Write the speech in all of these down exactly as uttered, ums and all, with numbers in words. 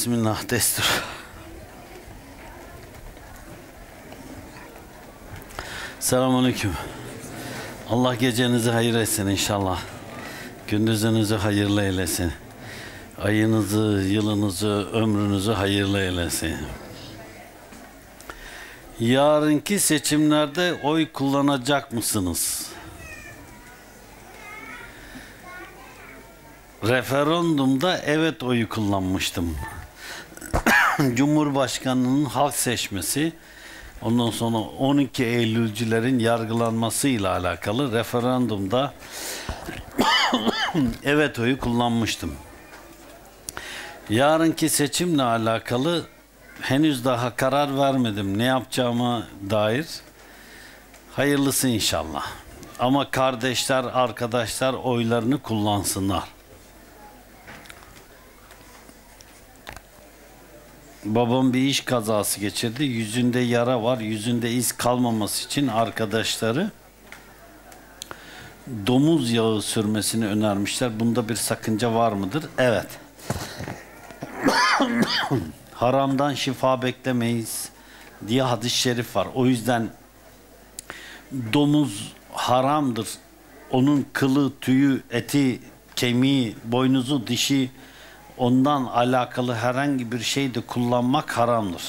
Bismillah, destur. Selamünaleyküm. Allah gecenizi hayır etsin inşallah. Gündüzünüzü hayırlı eylesin. Ayınızı, yılınızı, ömrünüzü hayırlı eylesin. Yarınki seçimlerde oy kullanacak mısınız? Referandumda evet oyu kullanmıştım. Cumhurbaşkanının halk seçmesi, ondan sonra on iki Eylülcülerin yargılanmasıyla alakalı referandumda evet oyu kullanmıştım. Yarınki seçimle alakalı henüz daha karar vermedim ne yapacağıma dair. Hayırlısı inşallah. Ama kardeşler, arkadaşlar oylarını kullansınlar. Babam bir iş kazası geçirdi. Yüzünde yara var. Yüzünde iz kalmaması için arkadaşları domuz yağı sürmesini önermişler. Bunda bir sakınca var mıdır? Evet. Haramdan şifa beklemeyiz diye hadis-i şerif var. O yüzden domuz haramdır. Onun kılı, tüyü, eti, kemiği, boynuzu, dişi, ondan alakalı herhangi bir şey de kullanmak haramdır.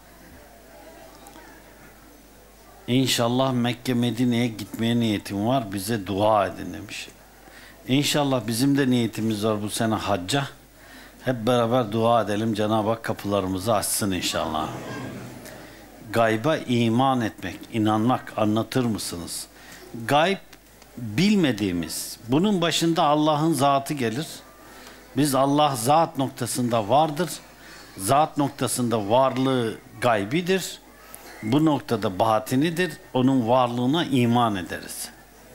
İnşallah Mekke Medine'ye gitmeye niyetim var. Bize dua edin demiş. İnşallah bizim de niyetimiz var bu sene hacca. Hep beraber dua edelim. Cenab-ı Hak kapılarımızı açsın inşallah. Gayba iman etmek, inanmak, anlatır mısınız? Gayb bilmediğimiz. Bunun başında Allah'ın zatı gelir. Biz Allah zat noktasında vardır. Zat noktasında varlığı gaybidir. Bu noktada batinidir. Onun varlığına iman ederiz.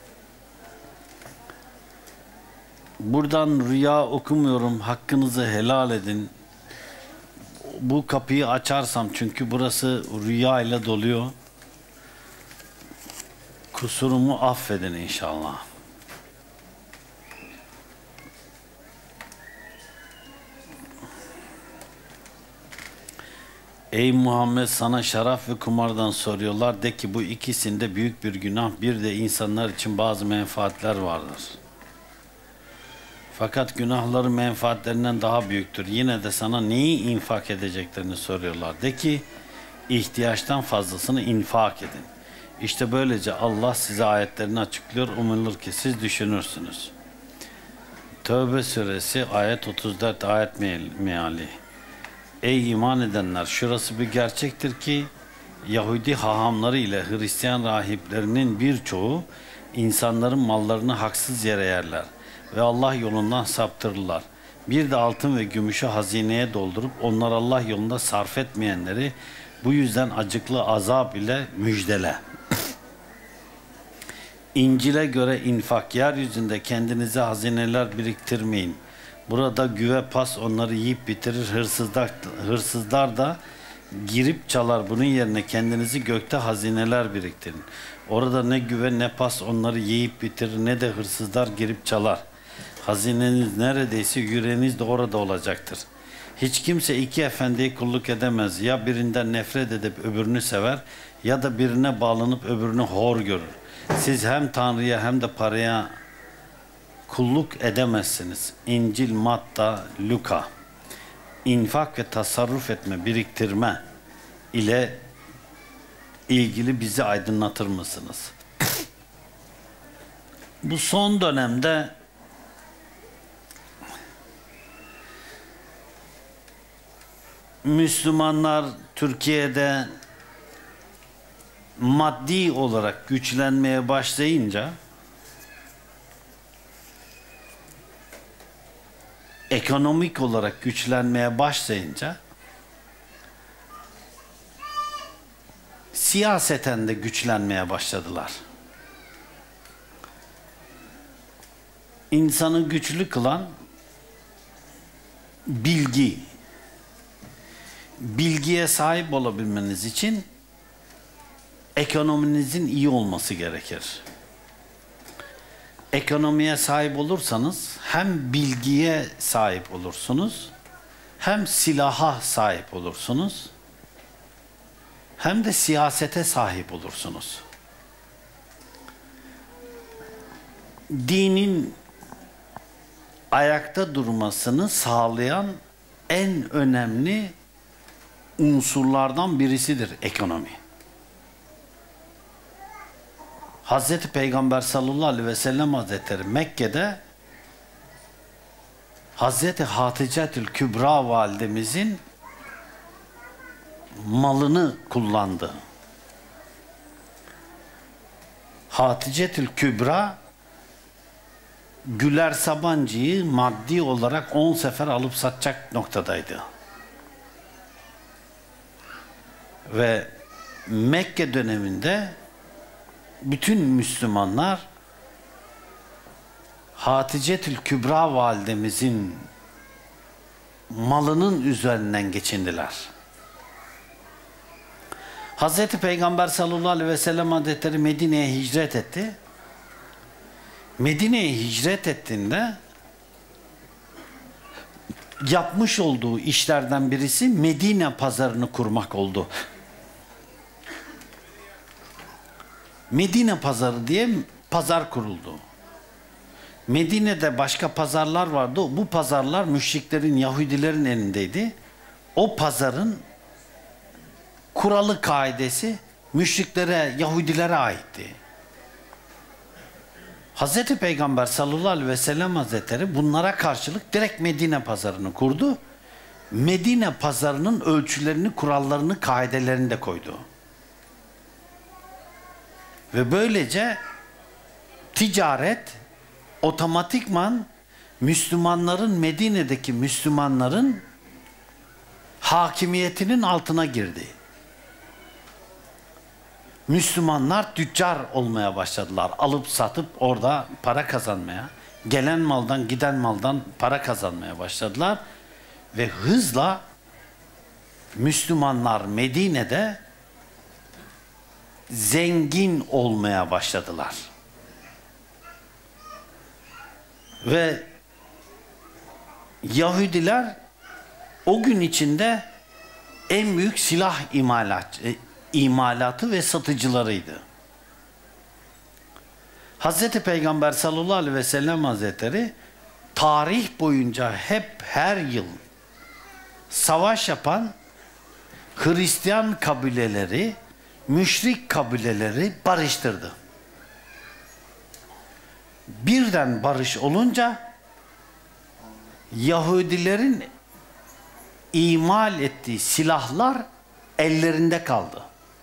Buradan rüya okumuyorum. Hakkınızı helal edin. Bu kapıyı açarsam, çünkü burası rüya ile doluyor. Kusurumu affedin inşallah. Ey Muhammed, sana şarap ve kumardan soruyorlar. De ki bu ikisinde büyük bir günah, bir de insanlar için bazı menfaatler vardır. Fakat günahları menfaatlerinden daha büyüktür. Yine de sana neyi infak edeceklerini soruyorlar. De ki ihtiyaçtan fazlasını infak edin. İşte böylece Allah size ayetlerini açıklıyor. Umulur ki siz düşünürsünüz. Tövbe suresi ayet otuz dört ayet meali. Ey iman edenler, şurası bir gerçektir ki Yahudi hahamları ile Hristiyan rahiplerinin birçoğu insanların mallarını haksız yere yerler ve Allah yolundan saptırırlar. Bir de altın ve gümüşü hazineye doldurup onlar Allah yolunda sarf etmeyenleri bu yüzden acıklı azap ile müjdele. İncil'e göre infak, yeryüzünde kendinize hazineler biriktirmeyin. Burada güve pas onları yiyip bitirir, hırsızlar, hırsızlar da girip çalar. Bunun yerine kendinizi gökte hazineler biriktirin. Orada ne güve ne pas onları yiyip bitirir, ne de hırsızlar girip çalar. Hazineniz neredeyse yüreğiniz de orada olacaktır. Hiç kimse iki efendiye kulluk edemez. Ya birinden nefret edip öbürünü sever, ya da birine bağlanıp öbürünü hor görür. Siz hem Tanrı'ya hem de paraya kulluk edemezsiniz. İncil, Matta, Luka. İnfak ve tasarruf etme, biriktirme ile ilgili bizi aydınlatır mısınız? Bu son dönemde Müslümanlar Türkiye'de maddi olarak güçlenmeye başlayınca, ekonomik olarak güçlenmeye başlayınca siyaseten de güçlenmeye başladılar. İnsanı güçlü kılan bilgi. Bilgiye sahip olabilmeniz için ekonominizin iyi olması gerekir. Ekonomiye sahip olursanız hem bilgiye sahip olursunuz hem silaha sahip olursunuz, hem de siyasete sahip olursunuz. Dinin ayakta durmasını sağlayan en önemli unsurlardan birisidir ekonomi. Hazreti Peygamber sallallahu aleyhi ve sellem Hazretleri Mekke'de Hazreti Haticetül Kübra validemizin malını kullandı. Haticetül Kübra Güler Sabancı'yı maddi olarak on sefer alıp satacak noktadaydı. Ve Mekke döneminde bütün Müslümanlar Haticetül Kübra validemizin malının üzerinden geçindiler. Hazreti Peygamber sallallahu aleyhi ve sellem Hazretleri Medine'ye hicret etti. Medine'ye hicret ettiğinde yapmış olduğu işlerden birisi Medine pazarını kurmak oldu. Medine pazarı diye pazar kuruldu. Medine'de başka pazarlar vardı. Bu pazarlar müşriklerin, Yahudilerin elindeydi. O pazarın kuralı, kaidesi müşriklere, Yahudilere aitti. Hazreti Peygamber sallallahu aleyhi ve sellem Hazretleri bunlara karşılık direkt Medine pazarını kurdu. Medine pazarının ölçülerini, kurallarını, kaidelerini de koydu. Ve böylece ticaret otomatikman Müslümanların, Medine'deki Müslümanların hakimiyetinin altına girdi. Müslümanlar tüccar olmaya başladılar. Alıp satıp orada para kazanmaya, gelen maldan giden maldan para kazanmaya başladılar. Ve hızla Müslümanlar Medine'de zengin olmaya başladılar. Ve Yahudiler o gün içinde en büyük silah imalat, imalatı ve satıcılarıydı. Hazreti Peygamber sallallahu aleyhi ve sellem Hazretleri tarih boyunca hep her yıl savaş yapan Hristiyan kabileleri, müşrik kabileleri barıştırdı. Birden barış olunca Yahudilerin imal ettiği silahlar ellerinde kaldı.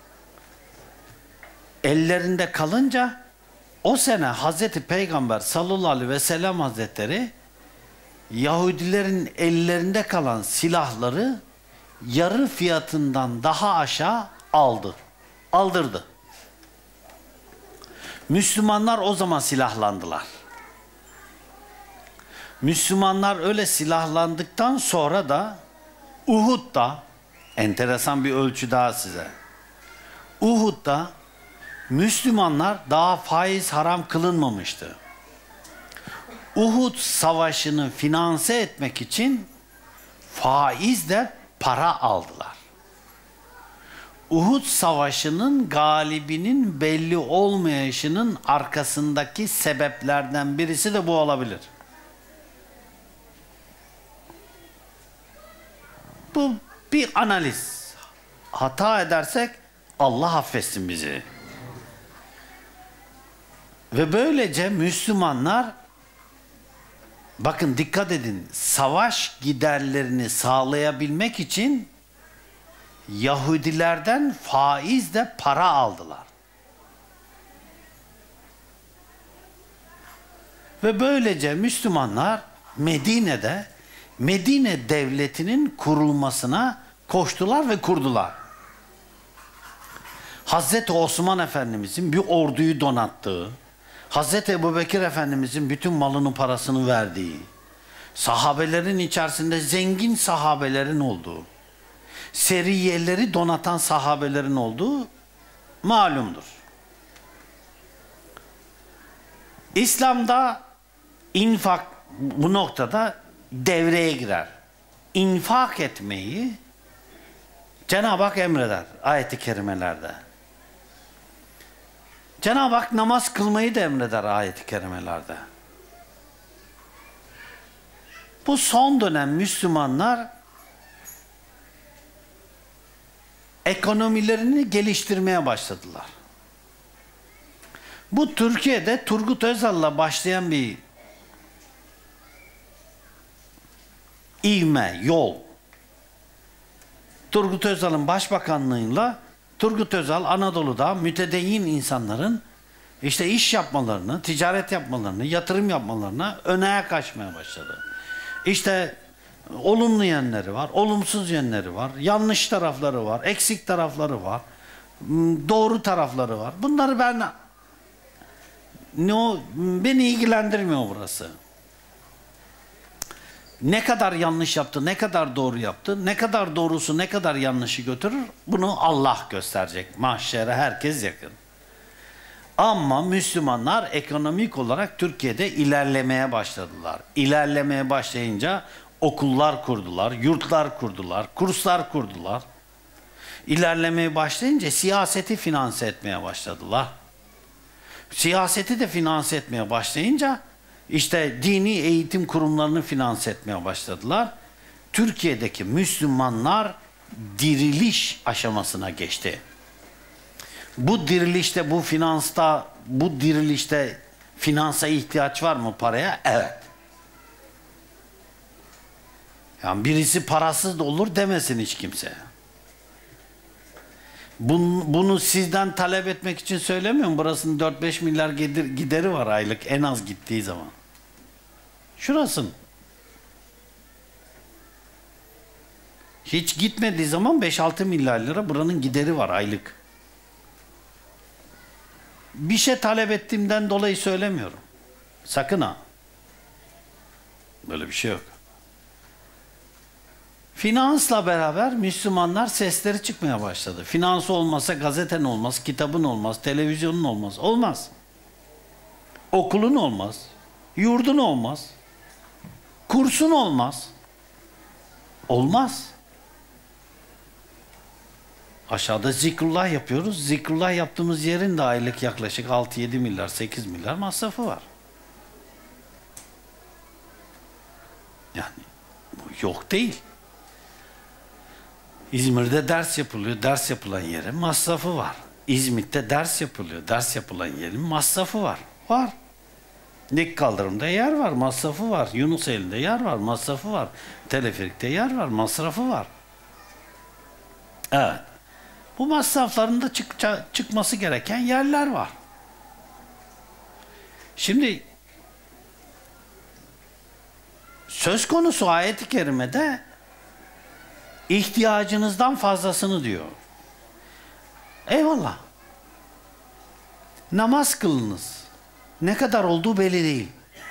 Ellerinde kalınca o sene Hazreti Peygamber sallallahu aleyhi ve sellem Hazretleri Yahudilerin ellerinde kalan silahları yarı fiyatından daha aşağı aldı. Aldırdı. Müslümanlar o zaman silahlandılar. Müslümanlar öyle silahlandıktan sonra da Uhud'da, enteresan bir ölçü daha size. Uhud'da Müslümanlar daha faiz haram kılınmamıştı. Uhud savaşını finanse etmek için faizle para aldılar. Uhud savaşının galibinin belli olmayışının arkasındaki sebeplerden birisi de bu olabilir. Bu bir analiz. Hata edersek Allah affetsin bizi. Ve böylece Müslümanlar, bakın dikkat edin, savaş giderlerini sağlayabilmek için Yahudilerden faizle para aldılar. Ve böylece Müslümanlar Medine'de Medine devletinin kurulmasına koştular ve kurdular. Hazreti Osman Efendimizin bir orduyu donattığı, Hazreti Ebubekir Efendimizin bütün malını parasını verdiği, sahabelerin içerisinde zengin sahabelerin olduğu, seriyeleri donatan sahabelerin olduğu malumdur. İslam'da infak bu noktada devreye girer. infak etmeyi Cenab-ı Hak emreder ayet-i kerimelerde. Cenab-ı Hak namaz kılmayı da emreder ayet-i kerimelerde. Bu son dönem Müslümanlar ekonomilerini geliştirmeye başladılar. Bu Türkiye'de Turgut Özal'la başlayan bir ivme, yol. Turgut Özal'ın başbakanlığıyla Turgut Özal Anadolu'da mütedeyyin insanların işte iş yapmalarını, ticaret yapmalarını, yatırım yapmalarına öne ayak açmaya başladı. İşte olumlu yönleri var, olumsuz yönleri var, yanlış tarafları var, eksik tarafları var, doğru tarafları var. Bunları ben ne o beni ilgilendirmiyor burası. Ne kadar yanlış yaptı, ne kadar doğru yaptı, ne kadar doğrusu, ne kadar yanlışı götürür, bunu Allah gösterecek. Mahşere herkes yakın. Ama Müslümanlar ekonomik olarak Türkiye'de ilerlemeye başladılar. İlerlemeye başlayınca okullar kurdular, yurtlar kurdular, kurslar kurdular. İlerlemeye başlayınca siyaseti finanse etmeye başladılar. Siyaseti de finanse etmeye başlayınca İşte dini eğitim kurumlarını finanse etmeye başladılar. Türkiye'deki Müslümanlar diriliş aşamasına geçti. Bu dirilişte, bu finansta, bu dirilişte finansa ihtiyaç var mı paraya? Evet. Yani birisi parasız da olur demesin hiç kimse. Bunu, bunu sizden talep etmek için söylemiyorum. Burasının dört beş milyar gideri var aylık en az gittiği zaman. Şurasın. Hiç gitmediği zaman beş altı milyar lira buranın gideri var aylık. Bir şey talep ettiğimden dolayı söylemiyorum. Sakın ha. Böyle bir şey yok. Finansla beraber Müslümanlar sesleri çıkmaya başladı. Finans olmasa gazeten olmaz, kitabın olmaz, televizyonun olmaz. Olmaz. Okulun olmaz. Yurdun olmaz. Kursun olmaz. Olmaz. Aşağıda zikrullah yapıyoruz. Zikrullah yaptığımız yerin de aylık yaklaşık altı yedi milyar, sekiz milyar masrafı var. Yani bu yok değil. İzmir'de ders yapılıyor. Ders yapılan yerin masrafı var. İzmit'te ders yapılıyor. Ders yapılan yerin masrafı var. Var. Dik kaldırımda yer var, masrafı var. Yunuseli'nde yer var, masrafı var. Teleferikte yer var, masrafı var. Evet. Bu masrafların da çık çıkması gereken yerler var. Şimdi söz konusu ayet-i kerimede ihtiyacınızdan fazlasını diyor. Eyvallah. Namaz kılınız. Ne kadar olduğu belli değil.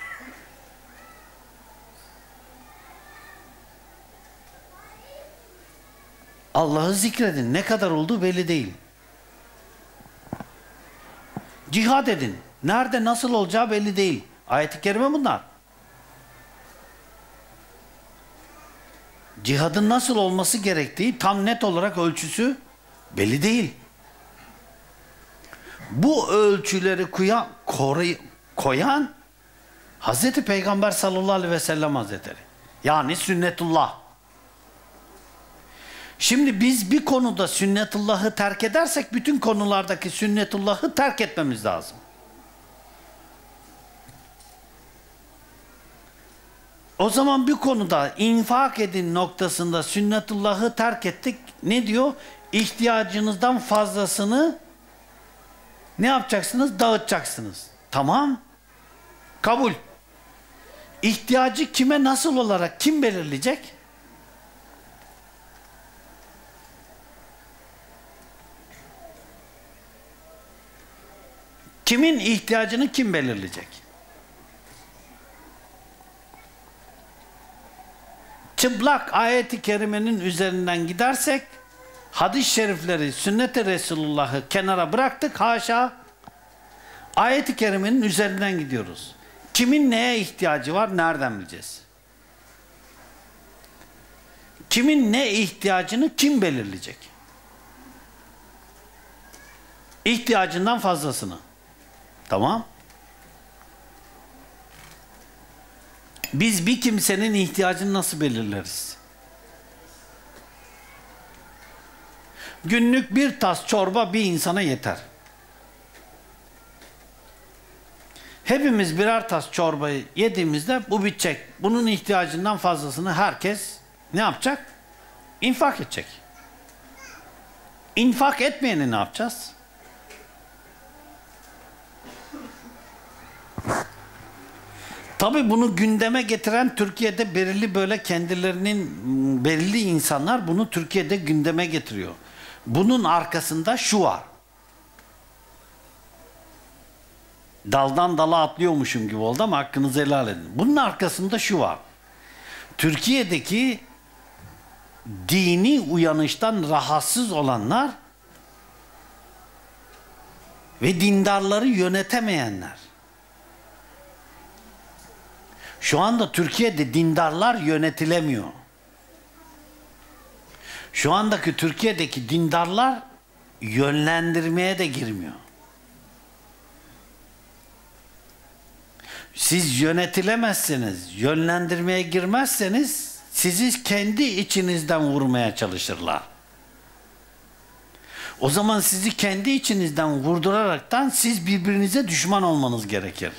Allah'ı zikredin. Ne kadar olduğu belli değil. Cihad edin. Nerede nasıl olacağı belli değil. Ayet-i kerime bunlar. Cihadın nasıl olması gerektiği tam net olarak ölçüsü belli değil. Bu ölçüleri koyan, koruy, koyan Hazreti Peygamber sallallahu aleyhi ve sellem Hazretleri. Yani sünnetullah. Şimdi biz bir konuda sünnetullahı terk edersek bütün konulardaki sünnetullahı terk etmemiz lazım. O zaman bir konuda infak edin noktasında sünnetullahı terk ettik. Ne diyor? İhtiyacınızdan fazlasını ne yapacaksınız? Dağıtacaksınız. Tamam. Kabul. İhtiyacı kime nasıl olarak kim belirleyecek? Kimin ihtiyacını kim belirleyecek? Çıplak ayet-i kerimenin üzerinden gidersek hadis-i şerifleri, sünnet-i Resulullah'ı kenara bıraktık haşa. Ayet-i kerimenin üzerinden gidiyoruz. Kimin neye ihtiyacı var, nereden bileceğiz? Kimin ne ihtiyacını kim belirleyecek? İhtiyacından fazlasını. Tamam. Biz bir kimsenin ihtiyacını nasıl belirleriz? Günlük bir tas çorba bir insana yeter. Hepimiz birer tas çorbayı yediğimizde bu bitecek. Bunun ihtiyacından fazlasını herkes ne yapacak? İnfak edecek. İnfak etmeyeni ne yapacağız? Tabii bunu gündeme getiren Türkiye'de belirli böyle kendilerinin belirli insanlar bunu Türkiye'de gündeme getiriyor. Bunun arkasında şu var. Daldan dala atlıyormuşum gibi oldu ama hakkınızı helal edin. Bunun arkasında şu var. Türkiye'deki dini uyanıştan rahatsız olanlar ve dindarları yönetemeyenler. Şu anda Türkiye'de dindarlar yönetilemiyor. Şu andaki Türkiye'deki dindarlar yönlendirmeye de girmiyor. Siz yönetilemezseniz, yönlendirmeye girmezseniz sizi kendi içinizden vurmaya çalışırlar. O zaman sizi kendi içinizden vurduraraktan siz birbirinize düşman olmanız gerekir.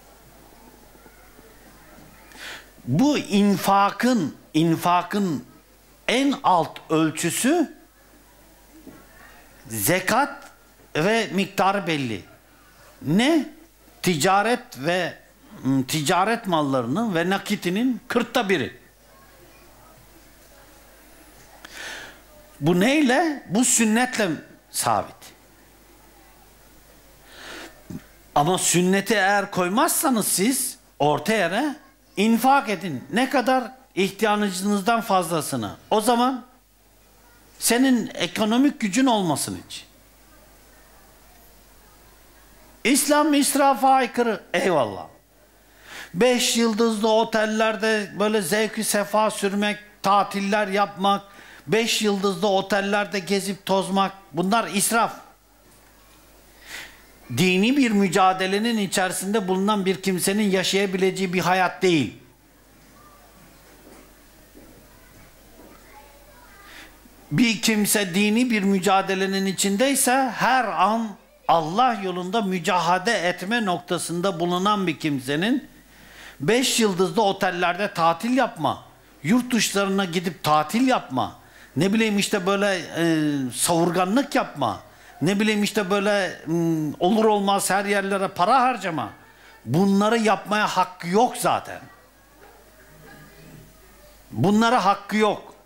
Bu infakın, infakın en alt ölçüsü zekat ve miktarı belli. Ne? Ticaret ve ticaret mallarının ve nakitinin kırkta biri. Bu neyle? Bu sünnetle sabit. Ama sünneti eğer koymazsanız siz orta yere infak edin. Ne kadar? İhtiyacınızdan fazlasını. O zaman senin ekonomik gücün olmasın hiç. İslam israfa aykırı. Eyvallah. Beş yıldızlı otellerde böyle zevk-i sefa sürmek, tatiller yapmak, beş yıldızlı otellerde gezip tozmak, bunlar israf. Dini bir mücadelenin içerisinde bulunan bir kimsenin yaşayabileceği bir hayat değil. Bir kimse dini bir mücadelenin içindeyse her an Allah yolunda mücadele etme noktasında bulunan bir kimsenin beş yıldızlı otellerde tatil yapma, yurt dışlarına gidip tatil yapma, ne bileyim işte böyle e, savurganlık yapma, ne bileyim işte böyle m, olur olmaz her yerlere para harcama, bunları yapmaya hakkı yok zaten. Bunlara hakkı yok.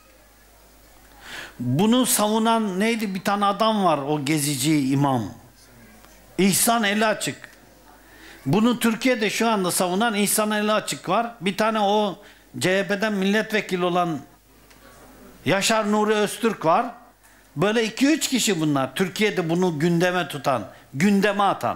Bunu savunan neydi, bir tane adam var, o gezici imam. İhsan eli açık. Bunu Türkiye'de şu anda savunan İhsan eli açık var. Bir tane o C H P'den milletvekili olan Yaşar Nuri Öztürk var. Böyle iki üç kişi bunlar. Türkiye'de bunu gündeme tutan, gündeme atan.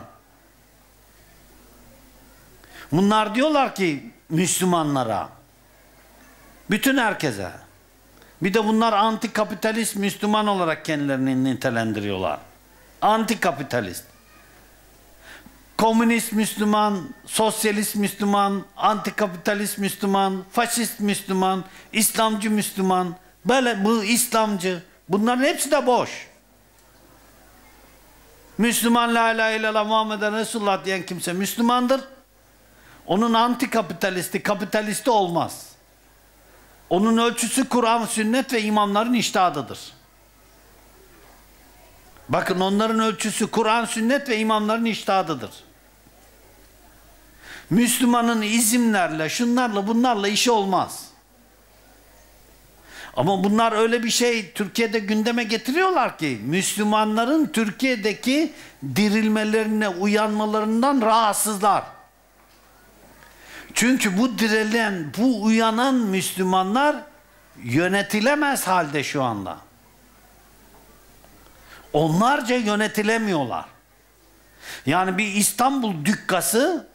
Bunlar diyorlar ki Müslümanlara, bütün herkese. Bir de bunlar antikapitalist Müslüman olarak kendilerini nitelendiriyorlar. Antikapitalist. Komünist Müslüman, sosyalist Müslüman, antikapitalist Müslüman, faşist Müslüman, İslamcı Müslüman, böyle bu İslamcı. Bunların hepsi de boş. Müslüman la ilahe illallah Muhammeden Resulullah diyen kimse Müslümandır. Onun antikapitalisti, kapitalisti olmaz. Onun ölçüsü Kur'an, sünnet ve imamların içtihadıdır. Bakın, onların ölçüsü Kur'an, sünnet ve imamların içtihadıdır. Müslümanın izimlerle, şunlarla, bunlarla işi olmaz. Ama bunlar öyle bir şey Türkiye'de gündeme getiriyorlar ki Müslümanların Türkiye'deki dirilmelerine, uyanmalarından rahatsızlar. Çünkü bu dirilen, bu uyanan Müslümanlar yönetilemez halde şu anda. Onlarca yönetilemiyorlar. Yani bir İstanbul dükkası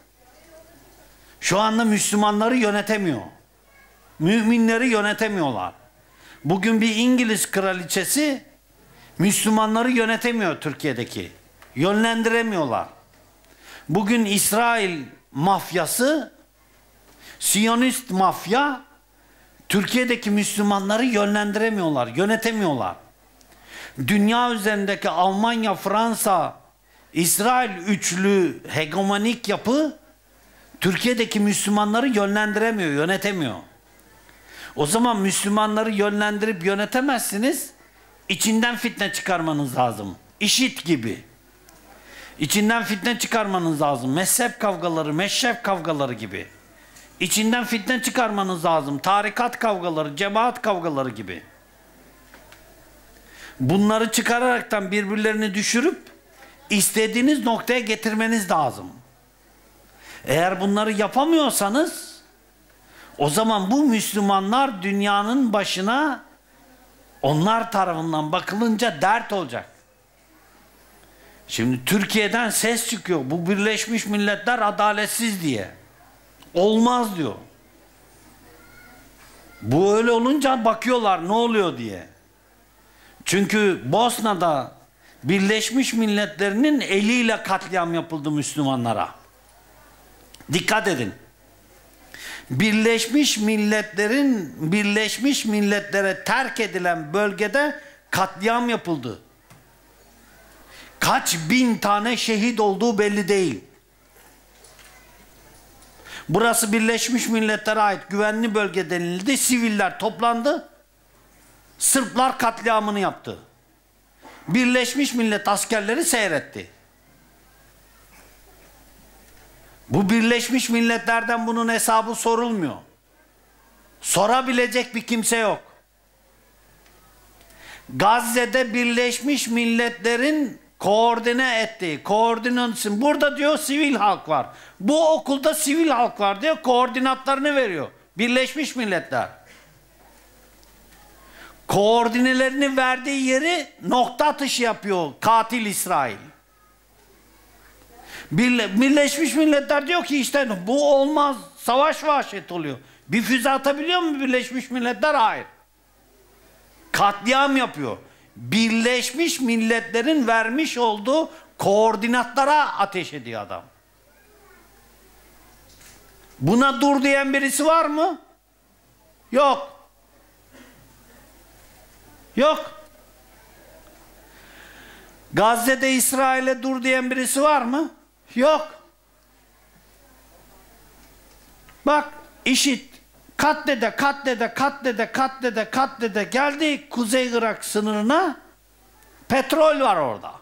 şu anda Müslümanları yönetemiyor. Müminleri yönetemiyorlar. Bugün bir İngiliz kraliçesi Müslümanları yönetemiyor Türkiye'deki. Yönlendiremiyorlar. Bugün İsrail mafyası, Siyonist mafya Türkiye'deki Müslümanları yönlendiremiyorlar, yönetemiyorlar. Dünya üzerindeki Almanya, Fransa, İsrail üçlü hegemonik yapı Türkiye'deki Müslümanları yönlendiremiyor, yönetemiyor. O zaman Müslümanları yönlendirip yönetemezsiniz, içinden fitne çıkarmanız lazım. IŞİD gibi. İçinden fitne çıkarmanız lazım. Mezhep kavgaları, meşrep kavgaları gibi. İçinden fitne çıkarmanız lazım. Tarikat kavgaları, cemaat kavgaları gibi. Bunları çıkararaktan birbirlerini düşürüp istediğiniz noktaya getirmeniz lazım. Eğer bunları yapamıyorsanız o zaman bu Müslümanlar dünyanın başına onlar tarafından bakılınca dert olacak. Şimdi Türkiye'den ses çıkıyor. Bu Birleşmiş Milletler adaletsiz diye. Olmaz diyor. Bu öyle olunca bakıyorlar ne oluyor diye. Çünkü Bosna'da Birleşmiş Milletler'in eliyle katliam yapıldı Müslümanlara. Dikkat edin. Birleşmiş Milletler'in Birleşmiş Milletler'e terk edilen bölgede katliam yapıldı. Kaç bin tane şehit olduğu belli değil. Burası Birleşmiş Milletler'e ait güvenli bölge denildi. Siviller toplandı. Sırplar katliamını yaptı. Birleşmiş Millet askerleri seyretti. Bu Birleşmiş Milletler'den bunun hesabı sorulmuyor. Sorabilecek bir kimse yok. Gazze'de Birleşmiş Milletler'in koordine ettiği, koordinasyon, burada diyor sivil halk var. Bu okulda sivil halk var diyor, koordinatlarını veriyor. Birleşmiş Milletler. Koordinelerini verdiği yeri nokta atışı yapıyor katil İsrail. Birleşmiş Milletler diyor ki işte bu olmaz, savaş vahşet oluyor. Bir füze atabiliyor mu Birleşmiş Milletler? Hayır. Katliam yapıyor. Birleşmiş Milletler'in vermiş olduğu koordinatlara ateş ediyor adam. Buna dur diyen birisi var mı? Yok. Yok. Gazze'de İsrail'e dur diyen birisi var mı? Yok. Bak IŞİD katlede, katlede, katlede, katlede, katlede geldi Kuzey Irak sınırına. Petrol var orada.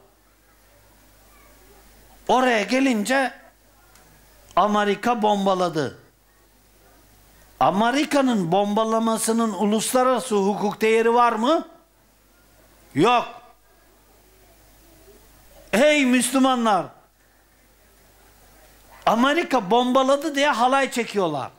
Oraya gelince Amerika bombaladı. Amerika'nın bombalamasının uluslararası hukuk değeri var mı? Yok. Hey Müslümanlar! Amerika bombaladı diye halay çekiyorlar.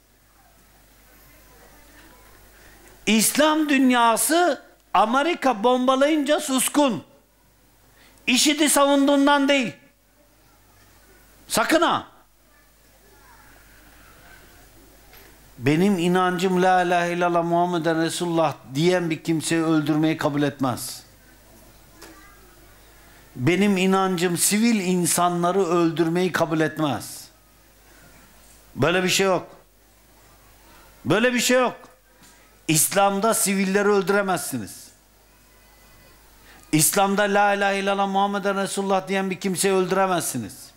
İslam dünyası Amerika bombalayınca suskun. IŞİD'i savunduğundan değil. Sakın ha! Benim inancım la ilahe illallah Muhammeden Resulullah diyen bir kimseyi öldürmeyi kabul etmez. Benim inancım sivil insanları öldürmeyi kabul etmez. Böyle bir şey yok. Böyle bir şey yok. İslam'da sivilleri öldüremezsiniz. İslam'da la ilahe illallah Muhammeden Resulullah diyen bir kimseyi öldüremezsiniz.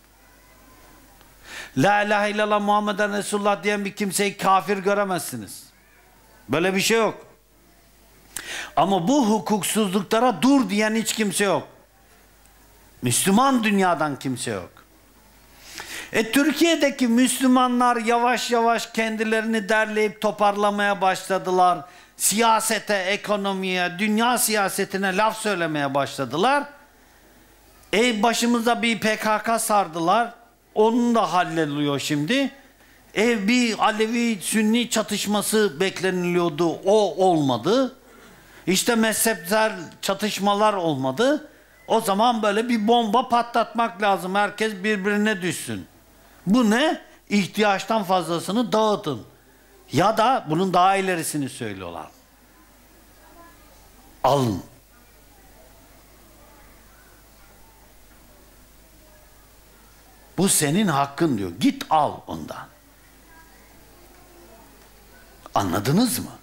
La ilahe illallah Muhammeden Resulullah diyen bir kimseyi kafir göremezsiniz. Böyle bir şey yok. Ama bu hukuksuzluklara dur diyen hiç kimse yok. Müslüman dünyadan kimse yok. E Türkiye'deki Müslümanlar yavaş yavaş kendilerini derleyip toparlamaya başladılar. Siyasete, ekonomiye, dünya siyasetine laf söylemeye başladılar. E başımıza bir P K K sardılar. Onun da halloluyor şimdi. E bir Alevi-Sünni çatışması bekleniliyordu. O olmadı. İşte mezhepsel çatışmalar olmadı. O zaman böyle bir bomba patlatmak lazım. Herkes birbirine düşsün. Bu ne? İhtiyaçtan fazlasını dağıtın. Ya da bunun daha ilerisini söylüyorlar. Alın. Bu senin hakkın diyor. Git al ondan. Anladınız mı?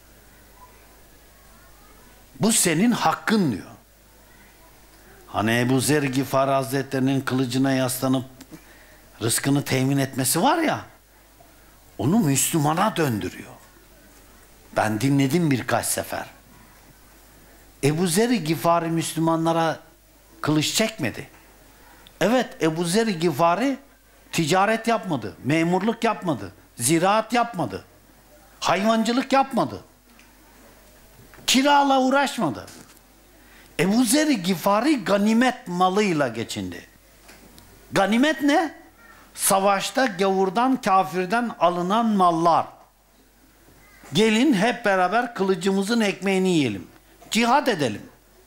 Bu senin hakkın diyor. Hani Ebu Zer Gifari Hazretleri'nin kılıcına yaslanıp rızkını temin etmesi var ya, onu Müslümana döndürüyor. Ben dinledim birkaç sefer. Ebu Zer Gifari Müslümanlara kılıç çekmedi. Evet, Ebu Zer Gifari ticaret yapmadı, memurluk yapmadı, ziraat yapmadı, hayvancılık yapmadı, kirala uğraşmadı. Ebu Zer Gifari ganimet malıyla geçindi. Ganimet ne? Savaşta gavurdan, kafirden alınan mallar. Gelin hep beraber kılıcımızın ekmeğini yiyelim. Cihad edelim.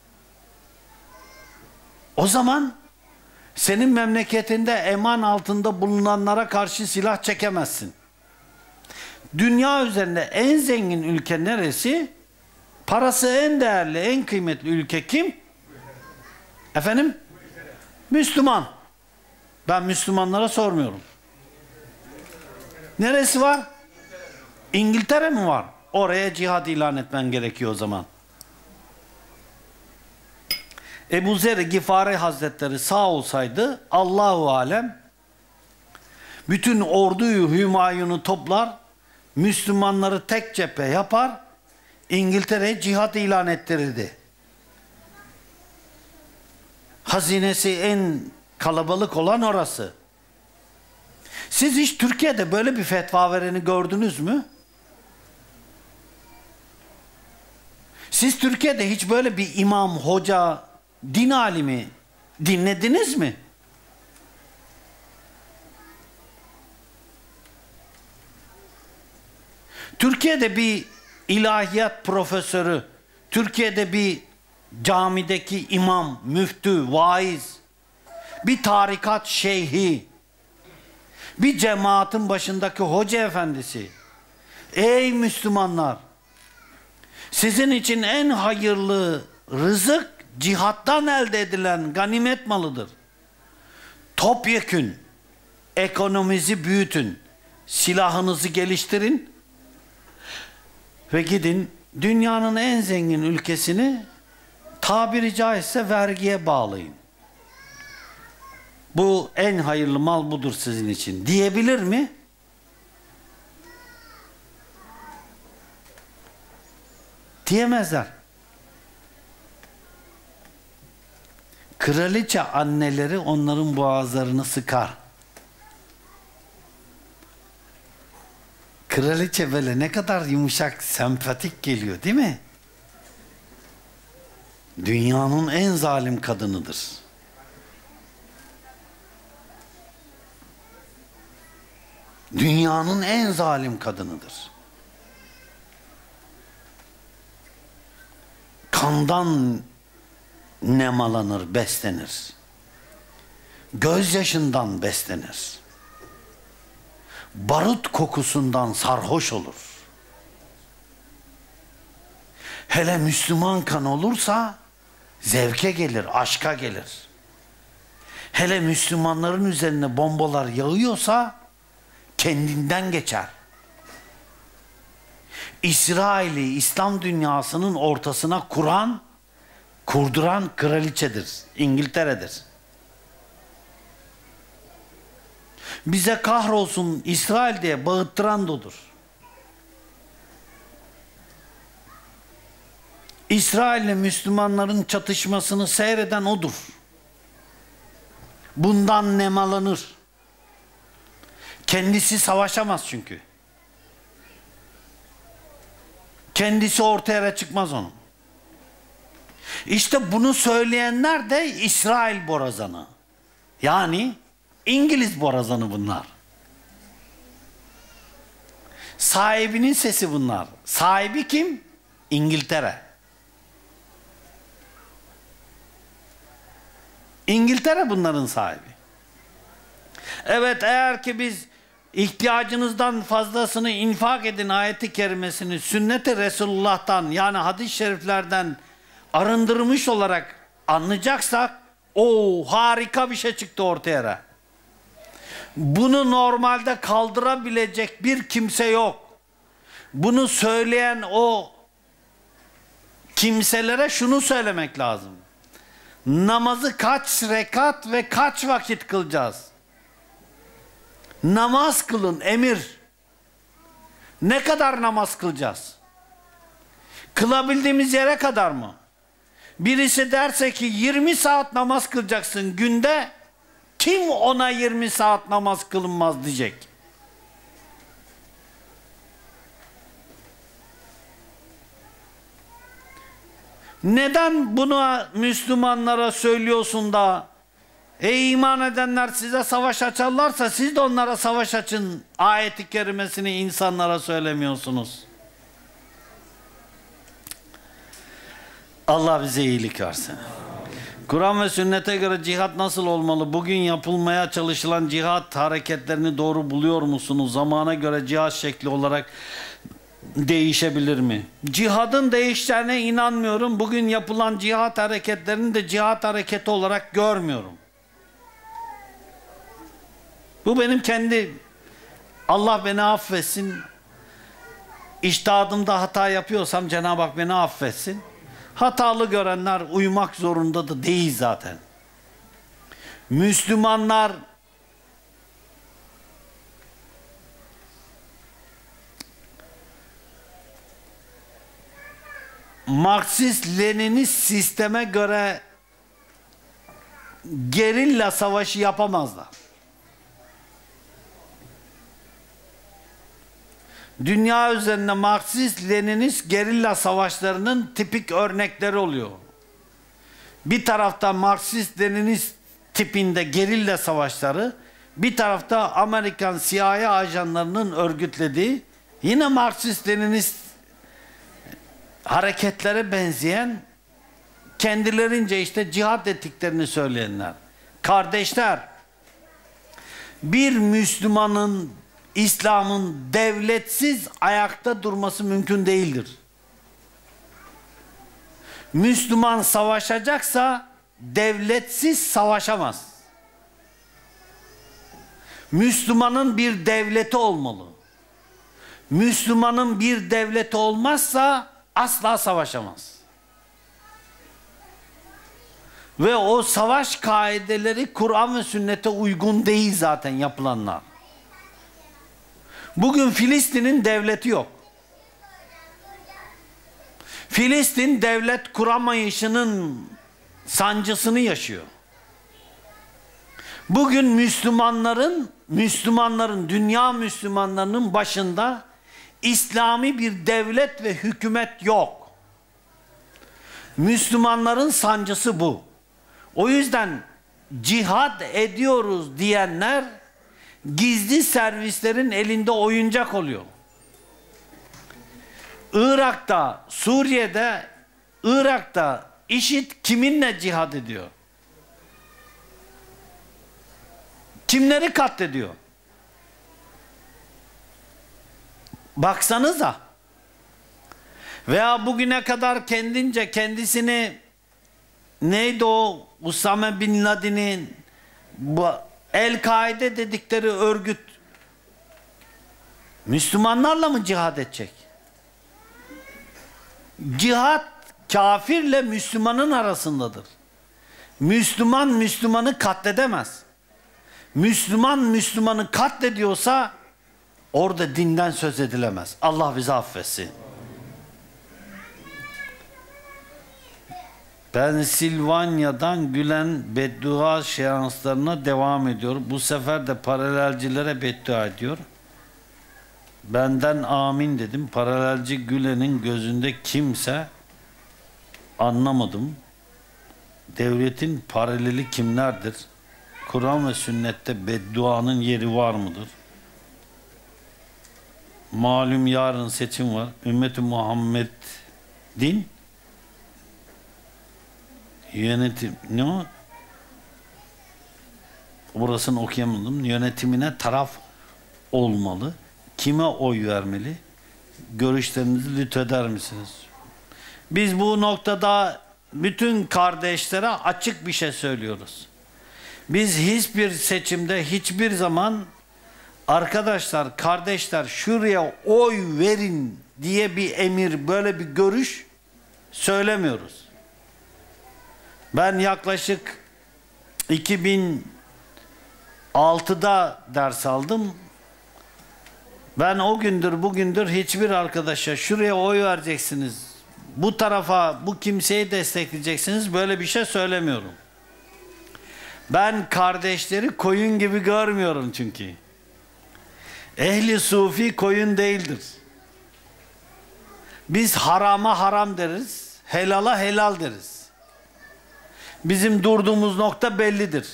O zaman senin memleketinde eman altında bulunanlara karşı silah çekemezsin. Dünya üzerinde en zengin ülke neresi? Parası en değerli, en kıymetli ülke kim? Efendim? Müslüman. Ben Müslümanlara sormuyorum. Neresi var? İngiltere mi var? Oraya cihad ilan etmen gerekiyor o zaman. Ebu Zer Gifari Hazretleri sağ olsaydı Allahu alem bütün orduyu Hümayun'u toplar, Müslümanları tek cephe yapar, İngiltere'ye cihat ilan ettirirdi. Hazinesi en kalabalık olan orası. Siz hiç Türkiye'de böyle bir fetva vereni gördünüz mü? Siz Türkiye'de hiç böyle bir imam, hoca, din alimi dinlediniz mi? Türkiye'de bir ilahiyat profesörü, Türkiye'de bir camideki imam, müftü, vaiz, bir tarikat şeyhi, bir cemaatin başındaki hoca efendisi, ey Müslümanlar, sizin için en hayırlı rızık cihattan elde edilen ganimet malıdır. Topyekün ekonominizi büyütün, silahınızı geliştirin ve gidin dünyanın en zengin ülkesini tabiri caizse vergiye bağlayın. Bu en hayırlı mal budur sizin için diyebilir mi? Diyemezler. Kraliçe anneleri onların boğazlarını sıkar. Kraliçe böyle ne kadar yumuşak, sempatik geliyor değil mi? Dünyanın en zalim kadınıdır. Dünyanın en zalim kadınıdır. Kandan nemalanır, beslenir. Gözyaşından beslenir. Barut kokusundan sarhoş olur. Hele Müslüman kan olursa zevke gelir, aşka gelir. Hele Müslümanların üzerine bombalar yağıyorsa kendinden geçer. İsrail'i İslam dünyasının ortasına kuran, kurduran kraliçedir, İngiltere'dir. Bize kahrolsun İsrail diye bağırttıran da odur. İsrail ile Müslümanların çatışmasını seyreden odur. Bundan nemalanır. Kendisi savaşamaz çünkü. Kendisi ortaya çıkmaz onun. İşte bunu söyleyenler de İsrail borazanı. Yani İngiliz borazanı bunlar. Sahibinin sesi bunlar. Sahibi kim? İngiltere. İngiltere bunların sahibi. Evet, eğer ki biz ihtiyacınızdan fazlasını infak edin ayeti kerimesini sünnet-i Resulullah'tan yani hadis-i şeriflerden arındırmış olarak anlayacaksak, o harika bir şey çıktı ortaya. Bunu normalde kaldırabilecek bir kimse yok. Bunu söyleyen o kimselere şunu söylemek lazım. Namazı kaç rekat ve kaç vakit kılacağız? Namaz kılın, emir. Ne kadar namaz kılacağız? Kılabildiğimiz yere kadar mı? Birisi derse ki yirmi saat namaz kılacaksın günde, kim ona yirmi saat namaz kılınmaz diyecek? Neden bunu Müslümanlara söylüyorsun da, ey iman edenler size savaş açarlarsa siz de onlara savaş açın ayet-i kerimesini insanlara söylemiyorsunuz? Allah bize iyilik versin. Kur'an ve sünnete göre cihat nasıl olmalı? Bugün yapılmaya çalışılan cihat hareketlerini doğru buluyor musunuz? Zamana göre cihat şekli olarak değişebilir mi? Cihadın değişeceğine inanmıyorum. Bugün yapılan cihat hareketlerini de cihat hareketi olarak görmüyorum. Bu benim kendi, Allah beni affetsin. İçtihadımda hata yapıyorsam Cenab-ı Hak beni affetsin. Hatalı görenler uymak zorunda da değil zaten. Müslümanlar Marksist-Leninist sisteme göre gerilla savaşı yapamazlar. Dünya üzerinde Marksist-Leninist gerilla savaşlarının tipik örnekleri oluyor. Bir tarafta Marksist-Leninist tipinde gerilla savaşları, bir tarafta Amerikan C I A ajanlarının örgütlediği yine Marksist-Leninist hareketlere benzeyen, kendilerince işte cihat ettiklerini söyleyenler. Kardeşler, bir Müslümanın, İslam'ın devletsiz ayakta durması mümkün değildir. Müslüman savaşacaksa devletsiz savaşamaz. Müslümanın bir devleti olmalı. Müslümanın bir devleti olmazsa asla savaşamaz. Ve o savaş kaideleri Kur'an ve sünnete uygun değil zaten yapılanlar. Bugün Filistin'in devleti yok. Filistin devlet kuramayışının sancısını yaşıyor. Bugün Müslümanların, Müslümanların, dünya Müslümanlarının başında İslami bir devlet ve hükümet yok. Müslümanların sancısı bu. O yüzden cihad ediyoruz diyenler gizli servislerin elinde oyuncak oluyor. Irak'ta, Suriye'de, Irak'ta IŞİD kiminle cihad ediyor? Kimleri katlediyor? Baksanıza. Veya bugüne kadar kendince kendisini, neydi o Usame Bin Laden'in El-Kaide dedikleri örgüt Müslümanlarla mı cihad edecek? Cihat kafirle Müslümanın arasındadır. Müslüman Müslümanı katledemez. Müslüman Müslümanı katlediyorsa orada dinden söz edilemez. Allah bizi affetsin. Pensilvanya'dan Gülen beddua seanslarına devam ediyor. Bu sefer de paralelcilere beddua ediyor. Benden amin dedim. Paralelci Gülen'in gözünde kimse anlamadım. Devletin paraleli kimlerdir? Kur'an ve sünnette bedduanın yeri var mıdır? Malum yarın seçim var. Ümmet-i Muhammed'in yönetim, ne o? Burasını okuyamadım. Yönetimine taraf olmalı. Kime oy vermeli? Görüşlerinizi lütfeder misiniz? Biz bu noktada bütün kardeşlere açık bir şey söylüyoruz. Biz hiçbir seçimde hiçbir zaman arkadaşlar, kardeşler şuraya oy verin diye bir emir, böyle bir görüş söylemiyoruz. Ben yaklaşık iki bin altıda ders aldım. Ben o gündür bugündür hiçbir arkadaşa şuraya oy vereceksiniz, bu tarafa, bu kimseyi destekleyeceksiniz, böyle bir şey söylemiyorum. Ben kardeşleri koyun gibi görmüyorum çünkü. Ehli sufi koyun değildir. Biz harama haram deriz, helala helal deriz. Bizim durduğumuz nokta bellidir.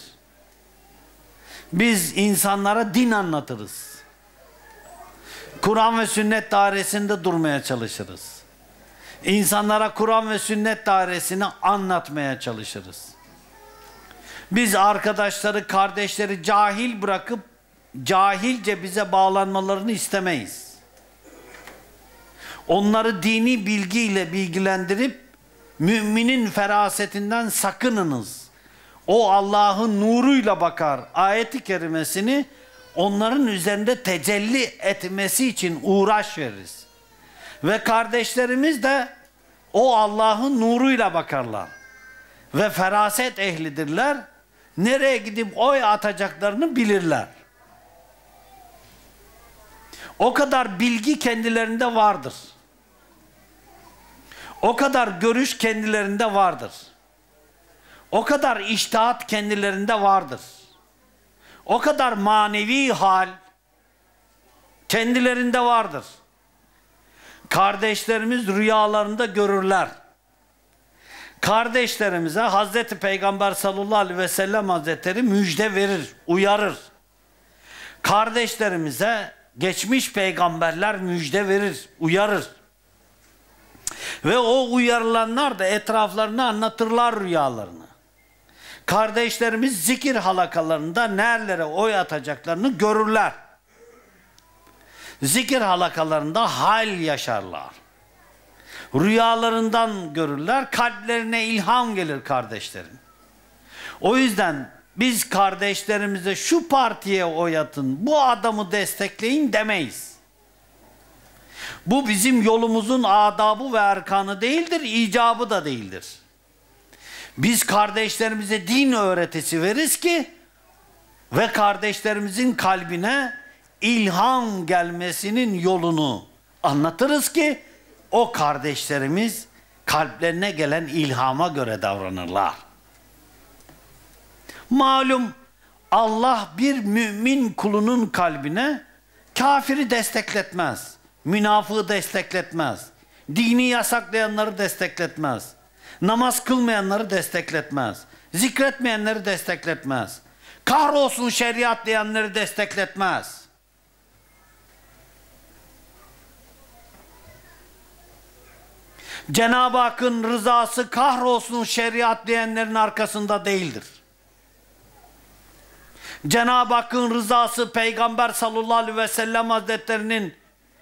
Biz insanlara din anlatırız. Kur'an ve sünnet dairesinde durmaya çalışırız. İnsanlara Kur'an ve sünnet dairesini anlatmaya çalışırız. Biz arkadaşları, kardeşleri cahil bırakıp cahilce bize bağlanmalarını istemeyiz. Onları dini bilgiyle bilgilendirip müminin ferasetinden sakınınız, o Allah'ın nuruyla bakar ayeti kerimesini onların üzerinde tecelli etmesi için uğraş veririz. Ve kardeşlerimiz de o Allah'ın nuruyla bakarlar. Ve feraset ehlidirler. Nereye gidip oy atacaklarını bilirler. O kadar bilgi kendilerinde vardır. O kadar görüş kendilerinde vardır. O kadar içtihat kendilerinde vardır. O kadar manevi hal kendilerinde vardır. Kardeşlerimiz rüyalarında görürler. Kardeşlerimize Hazreti Peygamber sallallahu aleyhi ve sellem Hazretleri müjde verir, uyarır. Kardeşlerimize geçmiş peygamberler müjde verir, uyarır. Ve o uyarılanlar da etraflarına anlatırlar rüyalarını. Kardeşlerimiz zikir halakalarında nerelere oy atacaklarını görürler. Zikir halakalarında hal yaşarlar. Rüyalarından görürler, kalplerine ilham gelir kardeşlerin. O yüzden biz kardeşlerimize şu partiye oy atın, bu adamı destekleyin demeyiz. Bu bizim yolumuzun adabı ve erkanı değildir, icabı da değildir. Biz kardeşlerimize din öğretisi veririz ki ve kardeşlerimizin kalbine ilham gelmesinin yolunu anlatırız ki o kardeşlerimiz kalplerine gelen ilhama göre davranırlar. Malum Allah bir mümin kulunun kalbine kafiri destekletmez, münafığı destekletmez, dini yasaklayanları destekletmez, namaz kılmayanları destekletmez, zikretmeyenleri destekletmez, kahrolsun şeriat diyenleri destekletmez. Cenab-ı Hakk'ın rızası kahrolsun şeriat diyenlerin arkasında değildir. Cenab-ı Hakk'ın rızası Peygamber sallallahu aleyhi ve sellem Hazretlerinin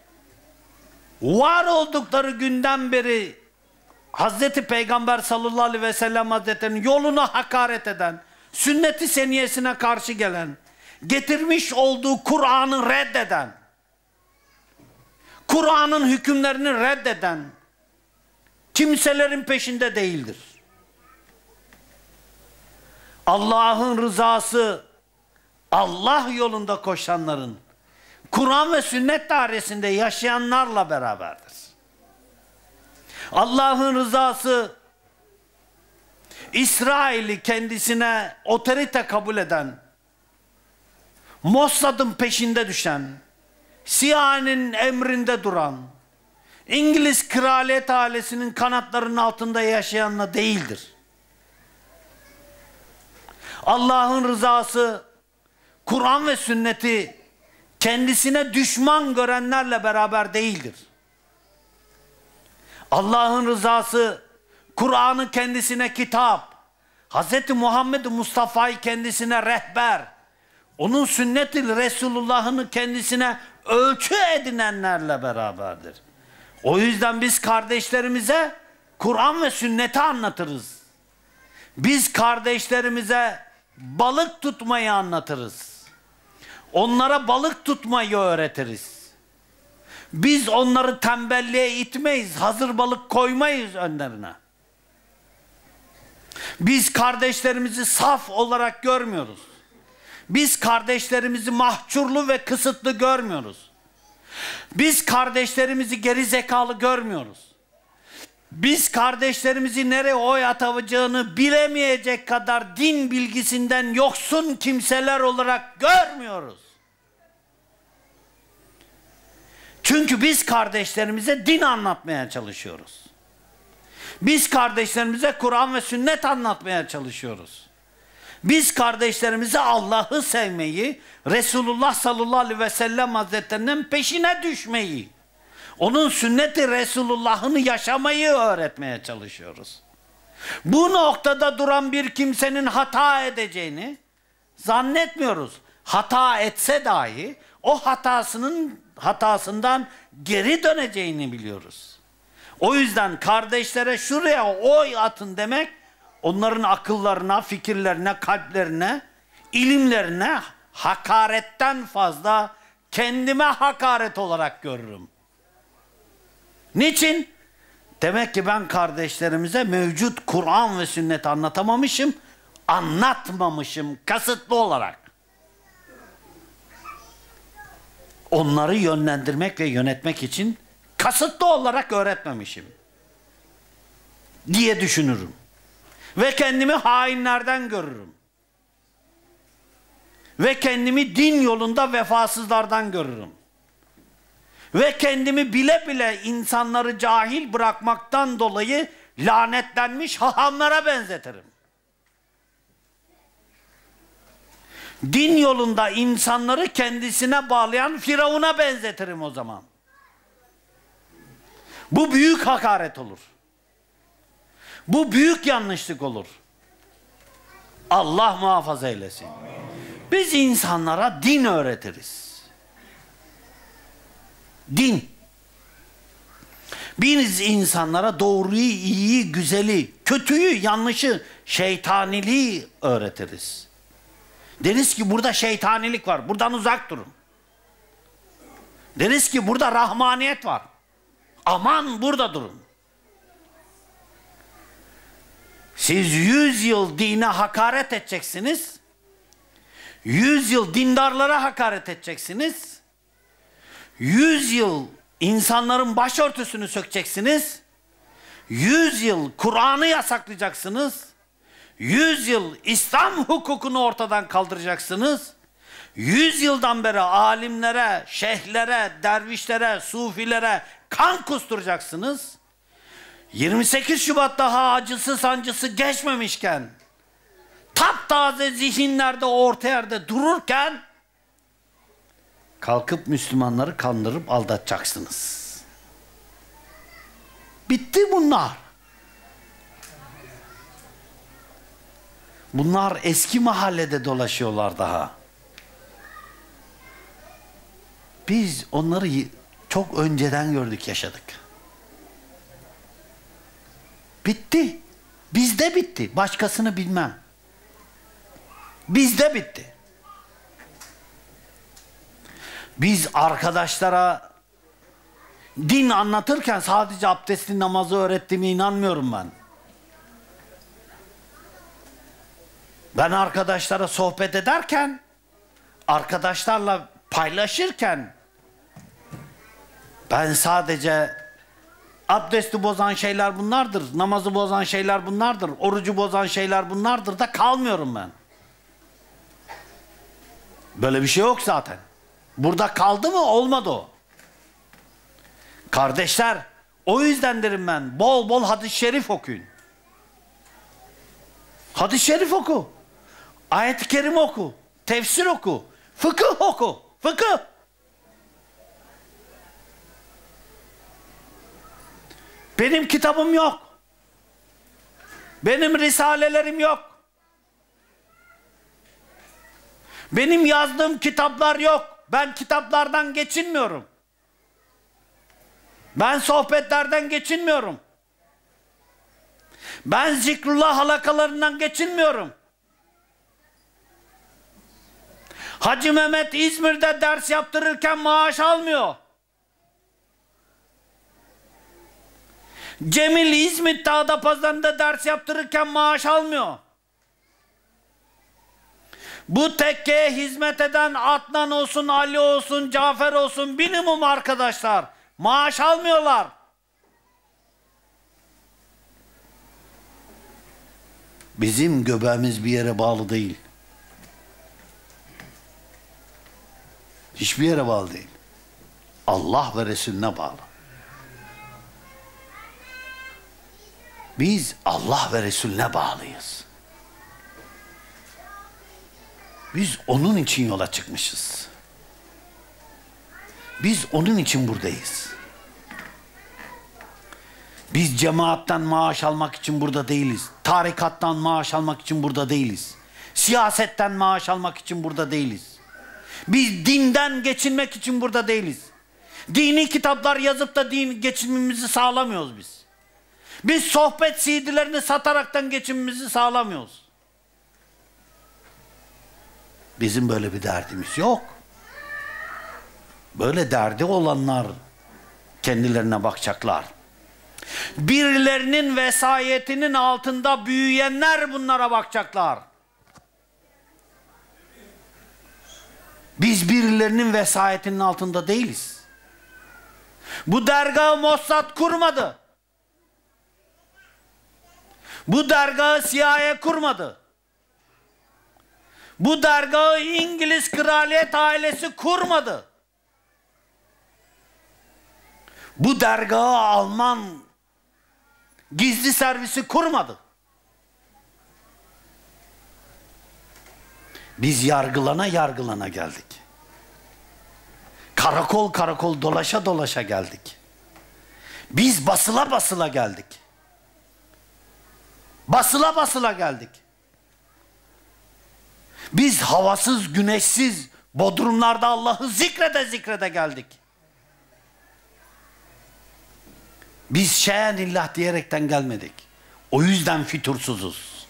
var oldukları günden beri Hazreti Peygamber sallallahu aleyhi ve sellem Hazretlerinin yoluna hakaret eden, sünnet-i seniyesine karşı gelen, getirmiş olduğu Kur'an'ı reddeden, Kur'an'ın hükümlerini reddeden kimselerin peşinde değildir. Allah'ın rızası Allah yolunda koşanların, Kur'an ve sünnet dairesinde yaşayanlarla beraberdir. Allah'ın rızası İsrail'i kendisine otorite kabul eden, Mossad'ın peşinde düşen, C I A'nın emrinde duran, İngiliz kraliyet ailesinin kanatlarının altında yaşayanla değildir. Allah'ın rızası Kur'an ve sünneti kendisine düşman görenlerle beraber değildir. Allah'ın rızası Kur'an'ı kendisine kitap, Hz. Muhammed Mustafa'yı kendisine rehber, onun sünnet-i Resulullah'ını kendisine ölçü edinenlerle beraberdir. O yüzden biz kardeşlerimize Kur'an ve sünneti anlatırız. Biz kardeşlerimize balık tutmayı anlatırız. Onlara balık tutmayı öğretiriz. Biz onları tembelliğe itmeyiz. Hazır balık koymayız önlerine. Biz kardeşlerimizi saf olarak görmüyoruz. Biz kardeşlerimizi mahçurlu ve kısıtlı görmüyoruz. Biz kardeşlerimizi geri zekalı görmüyoruz. Biz kardeşlerimizi nereye oy atacağını bilemeyecek kadar din bilgisinden yoksun kimseler olarak görmüyoruz. Çünkü biz kardeşlerimize din anlatmaya çalışıyoruz. Biz kardeşlerimize Kur'an ve sünnet anlatmaya çalışıyoruz. Biz kardeşlerimize Allah'ı sevmeyi, Resulullah sallallahu aleyhi ve sellem hazretlerinin peşine düşmeyi, onun sünneti Resulullah'ını yaşamayı öğretmeye çalışıyoruz. Bu noktada duran bir kimsenin hata edeceğini zannetmiyoruz. Hata etse dahi o hatasının hatasından geri döneceğini biliyoruz. O yüzden kardeşlere şuraya oy atın demek, onların akıllarına, fikirlerine, kalplerine, ilimlerine hakaretten fazla kendime hakaret olarak görürüm. Niçin? Demek ki ben kardeşlerimize mevcut Kur'an ve sünnet anlatamamışım, anlatmamışım kasıtlı olarak. Onları yönlendirmek ve yönetmek için kasıtlı olarak öğretmemişim diye düşünürüm. Ve kendimi hainlerden görürüm. Ve kendimi din yolunda vefasızlardan görürüm. Ve kendimi bile bile insanları cahil bırakmaktan dolayı lanetlenmiş hahamlara benzetirim. Din yolunda insanları kendisine bağlayan Firavun'a benzetirim o zaman. Bu büyük hakaret olur. Bu büyük yanlışlık olur. Allah muhafaza eylesin. Biz insanlara din öğretiriz. Din. Biz insanlara doğruyu, iyiyi, güzeli, kötüyü, yanlışı, şeytaniliği öğretiriz. Deriz ki burada şeytanilik var, buradan uzak durun. Deriz ki burada rahmaniyet var. Aman burada durun. Siz yüz yıl dine hakaret edeceksiniz. Yüz yıl dindarlara hakaret edeceksiniz. Yüz yıl insanların başörtüsünü sökeceksiniz. Yüz yıl Kur'an'ı yasaklayacaksınız. Yüz yıl İslam hukukunu ortadan kaldıracaksınız. Yüz yıldan beri alimlere, şeyhlere, dervişlere, sufilere kan kusturacaksınız. yirmi sekiz Şubat daha acısı sancısı geçmemişken, taptaze zihinlerde orta yerde dururken, kalkıp Müslümanları kandırıp aldatacaksınız. Bitti bunlar. Bunlar eski mahallede dolaşıyorlar daha. Biz onları çok önceden gördük, yaşadık. Bitti. Bizde bitti. Başkasını bilmem. Bizde bitti. Biz arkadaşlara din anlatırken sadece abdestli namazı öğrettiğime inanmıyorum ben. Ben arkadaşlara sohbet ederken, arkadaşlarla paylaşırken, ben sadece abdesti bozan şeyler bunlardır, namazı bozan şeyler bunlardır, orucu bozan şeyler bunlardır da kalmıyorum ben. Böyle bir şey yok zaten. Burada kaldı mı olmadı o. Kardeşler, o yüzden derim ben, bol bol hadis-i şerif okuyun. Hadis-i şerif oku. Ayet-i kerim oku. Tefsir oku. Fıkıh oku. Fıkıh. Benim kitabım yok. Benim risalelerim yok. Benim yazdığım kitaplar yok. Ben kitaplardan geçinmiyorum. Ben sohbetlerden geçinmiyorum. Ben zikrullah halakalarından geçinmiyorum. Hacı Mehmet İzmir'de ders yaptırırken maaş almıyor. Cemil İzmit'te Adapazarı'nda ders yaptırırken maaş almıyor. Bu tekkeye hizmet eden Adnan olsun, Ali olsun, Cafer olsun, minimum arkadaşlar maaş almıyorlar. Bizim göbeğimiz bir yere bağlı değil. Hiçbir yere bağlı değil. Allah ve Resulüne bağlı. Biz Allah ve Resulüne bağlıyız. Biz onun için yola çıkmışız. Biz onun için buradayız. Biz cemaatten maaş almak için burada değiliz. Tarikattan maaş almak için burada değiliz. Siyasetten maaş almak için burada değiliz. Biz dinden geçinmek için burada değiliz. Dini kitaplar yazıp da din geçinmemizi sağlamıyoruz biz. Biz sohbet C D'lerini sataraktan geçinmemizi sağlamıyoruz. Bizim böyle bir derdimiz yok. Böyle derdi olanlar kendilerine bakacaklar. Birilerinin vesayetinin altında büyüyenler bunlara bakacaklar. Biz birilerinin vesayetinin altında değiliz. Bu dergahı Mossad kurmadı. Bu dergahı C I A kurmadı. Bu dergahı İngiliz kraliyet ailesi kurmadı. Bu dergahı Alman gizli servisi kurmadı. Biz yargılana yargılana geldik. Karakol karakol dolaşa dolaşa geldik. Biz basıla basıla geldik. Basıla basıla geldik. Biz havasız, güneşsiz bodrumlarda Allah'ı zikrede zikrede geldik. Biz şeyenillah diyerekten gelmedik. O yüzden fütursuzuz.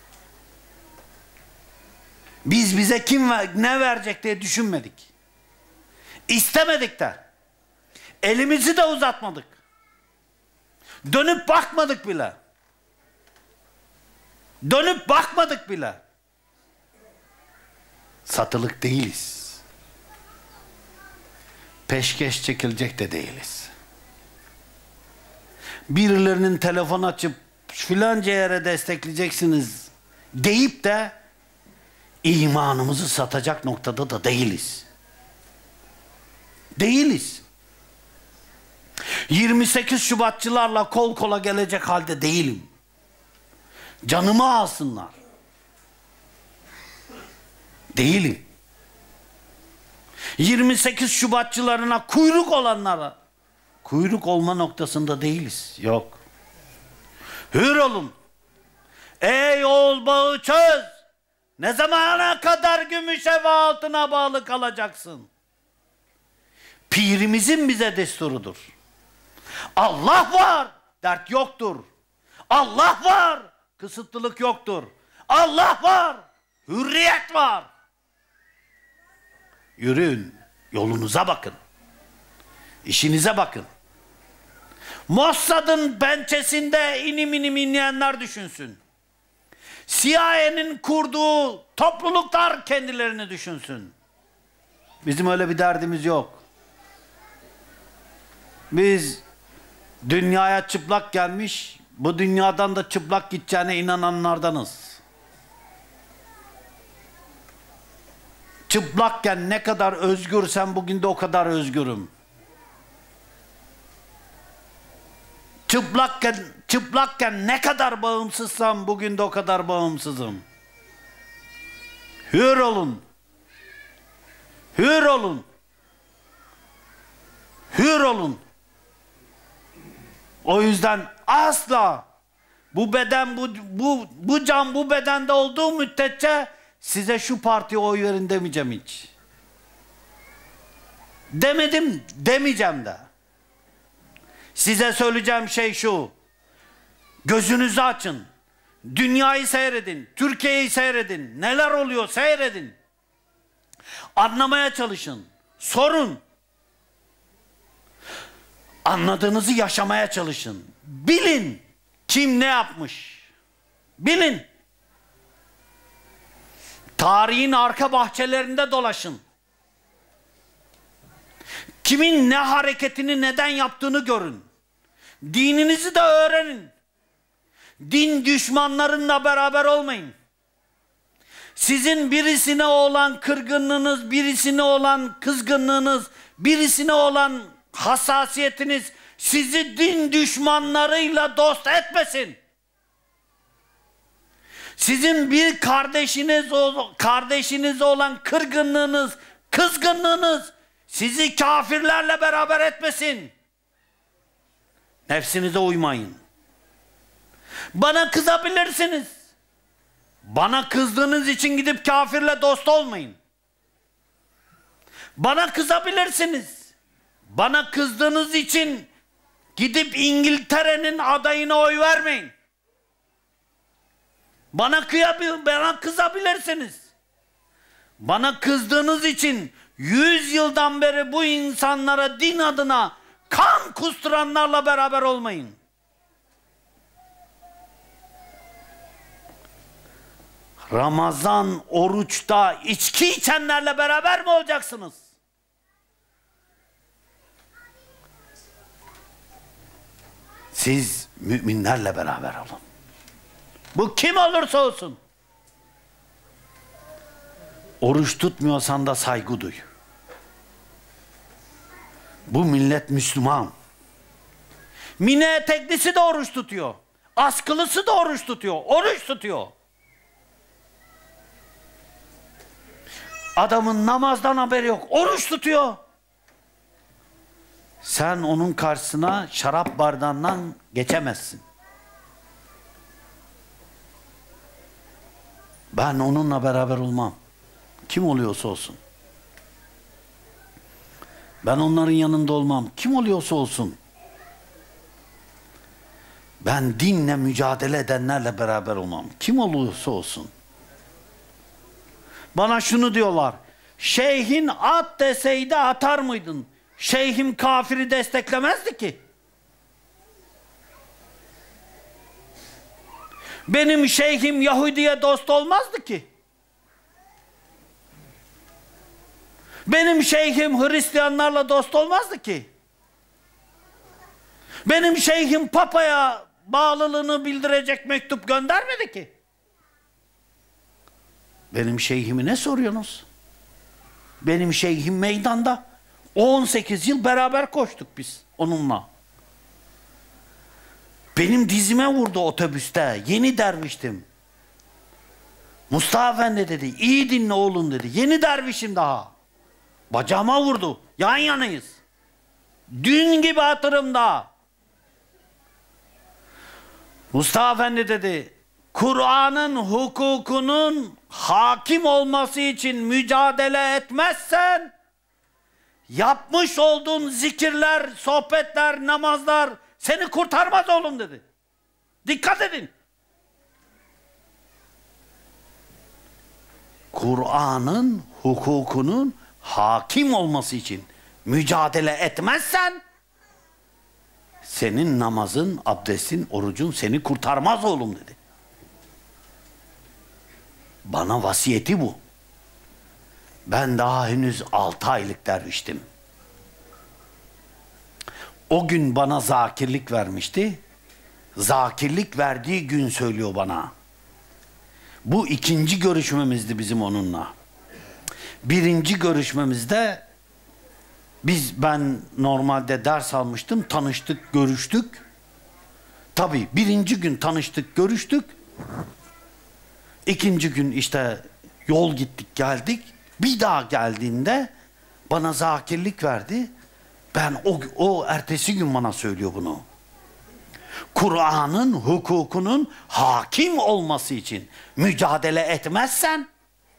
Biz bize kim ne verecek diye düşünmedik. İstemedik de. Elimizi de uzatmadık. Dönüp bakmadık bile. Dönüp bakmadık bile. Satılık değiliz. Peşkeş çekilecek de değiliz. Birilerinin telefon açıp filanca yere destekleyeceksiniz deyip de imanımızı satacak noktada da değiliz. Değiliz. yirmi sekiz Şubatçılarla kol kola gelecek halde değilim. Canımı alsınlar. Değilim. yirmi sekiz Şubatçılarına kuyruk olanlara kuyruk olma noktasında değiliz. Yok. Hür olun. Ey oğul bağı çöz. Ne zamana kadar gümüşe ve altına bağlı kalacaksın? Pirimizin bize desturudur. Allah var, dert yoktur. Allah var, kısıtlılık yoktur. Allah var, hürriyet var. Yürüyün, yolunuza bakın. İşinize bakın. Mossad'ın pençesinde inim inim inleyenler düşünsün. C I A'nin kurduğu topluluklar kendilerini düşünsün. Bizim öyle bir derdimiz yok. Biz dünyaya çıplak gelmiş, bu dünyadan da çıplak gideceğine inananlardanız. Çıplakken ne kadar özgürsem bugün de o kadar özgürüm. Çıplakken, çıplakken ne kadar bağımsızsam bugün de o kadar bağımsızım. Hür olun. Hür olun. Hür olun. O yüzden asla bu beden, bu, bu, bu can bu bedende olduğu müddetçe size şu partiye oy verin demeyeceğim hiç. Demedim, demeyeceğim de. Size söyleyeceğim şey şu. Gözünüzü açın. Dünyayı seyredin. Türkiye'yi seyredin. Neler oluyor seyredin. Anlamaya çalışın. Sorun. Anladığınızı yaşamaya çalışın. Bilin kim ne yapmış. Bilin. Tarihin arka bahçelerinde dolaşın. Kimin ne hareketini neden yaptığını görün. Dininizi de öğrenin. Din düşmanlarınla beraber olmayın. Sizin birisine olan kırgınlığınız, birisine olan kızgınlığınız, birisine olan hassasiyetiniz sizi din düşmanlarıyla dost etmesin. Sizin bir kardeşiniz kardeşinize olan kırgınlığınız, kızgınlığınız sizi kafirlerle beraber etmesin. Nefsinize uymayın. Bana kızabilirsiniz. Bana kızdığınız için gidip kafirle dost olmayın. Bana kızabilirsiniz. Bana kızdığınız için gidip İngiltere'nin adayına oy vermeyin. Bana kıyabilir, bana kızabilirsiniz. Bana kızdığınız için yüz yıldan beri bu insanlara din adına kan kusturanlarla beraber olmayın. Ramazan oruçta içki içenlerle beraber mi olacaksınız? Siz müminlerle beraber olun. Bu kim olursa olsun. Oruç tutmuyorsan da saygı duy. Bu millet Müslüman. Mini eteklisi de oruç tutuyor. Askılısı da oruç tutuyor. Oruç tutuyor. Adamın namazdan haberi yok. Oruç tutuyor. Sen onun karşısına şarap bardağından geçemezsin. Ben onunla beraber olmam. Kim oluyorsa olsun. Ben onların yanında olmam. Kim oluyorsa olsun. Ben dinle mücadele edenlerle beraber olmam. Kim oluyorsa olsun. Bana şunu diyorlar. Şeyhin at deseydi atar mıydın? Şeyhim kafiri desteklemezdi ki. Benim şeyhim Yahudi'ye dost olmazdı ki. Benim şeyhim Hristiyanlarla dost olmazdı ki. Benim şeyhim Papa'ya bağlılığını bildirecek mektup göndermedi ki. Benim şeyhimi ne soruyorsunuz? Benim şeyhim meydanda. on sekiz yıl beraber koştuk biz onunla. Benim dizime vurdu otobüste. Yeni derviştim. Mustafa Efendi dedi. İyi dinle oğlum dedi. Yeni dervişim daha. Bacağıma vurdu. Yan yanayız. Dün gibi hatırımda. Mustafa Efendi dedi. Kur'an'ın hukukunun hakim olması için mücadele etmezsen yapmış olduğun zikirler, sohbetler, namazlar seni kurtarmaz oğlum dedi. Dikkat edin. Kur'an'ın hukukunun hakim olması için mücadele etmezsen senin namazın, abdestin, orucun seni kurtarmaz oğlum dedi. Bana vasiyeti bu. Ben daha henüz altı aylık derviştim. O gün bana zakirlik vermişti. Zakirlik verdiği gün söylüyor bana. Bu ikinci görüşmemizdi bizim onunla. Birinci görüşmemizde biz ben normalde ders almıştım. Tanıştık, görüştük. Tabii birinci gün tanıştık, görüştük. İkinci gün işte yol gittik, geldik. Bir daha geldiğinde bana zakirlik verdi. Ben o, o ertesi gün bana söylüyor bunu. Kur'an'ın hukukunun hakim olması için mücadele etmezsen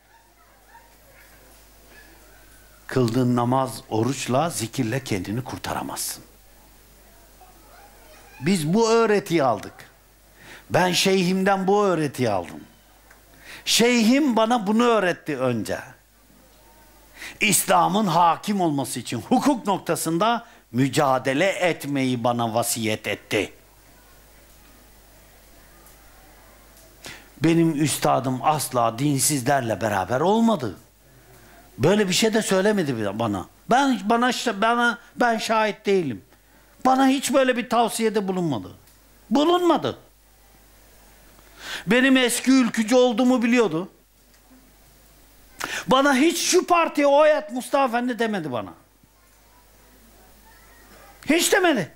kıldığın namaz, oruçla, zikirle kendini kurtaramazsın. Biz bu öğretiyi aldık. Ben şeyhimden bu öğretiyi aldım. Şeyhim bana bunu öğretti önce. İslam'ın hakim olması için hukuk noktasında mücadele etmeyi bana vasiyet etti. Benim üstadım asla dinsizlerle beraber olmadı. Böyle bir şey de söylemedi bana. Ben bana bana ben şahit değilim. Bana hiç böyle bir tavsiyede bulunmadı. Bulunmadı. Benim eski ülkücü olduğumu biliyordu. Bana hiç şu partiye oy at Mustafa Efendi demedi bana. Hiç demedi.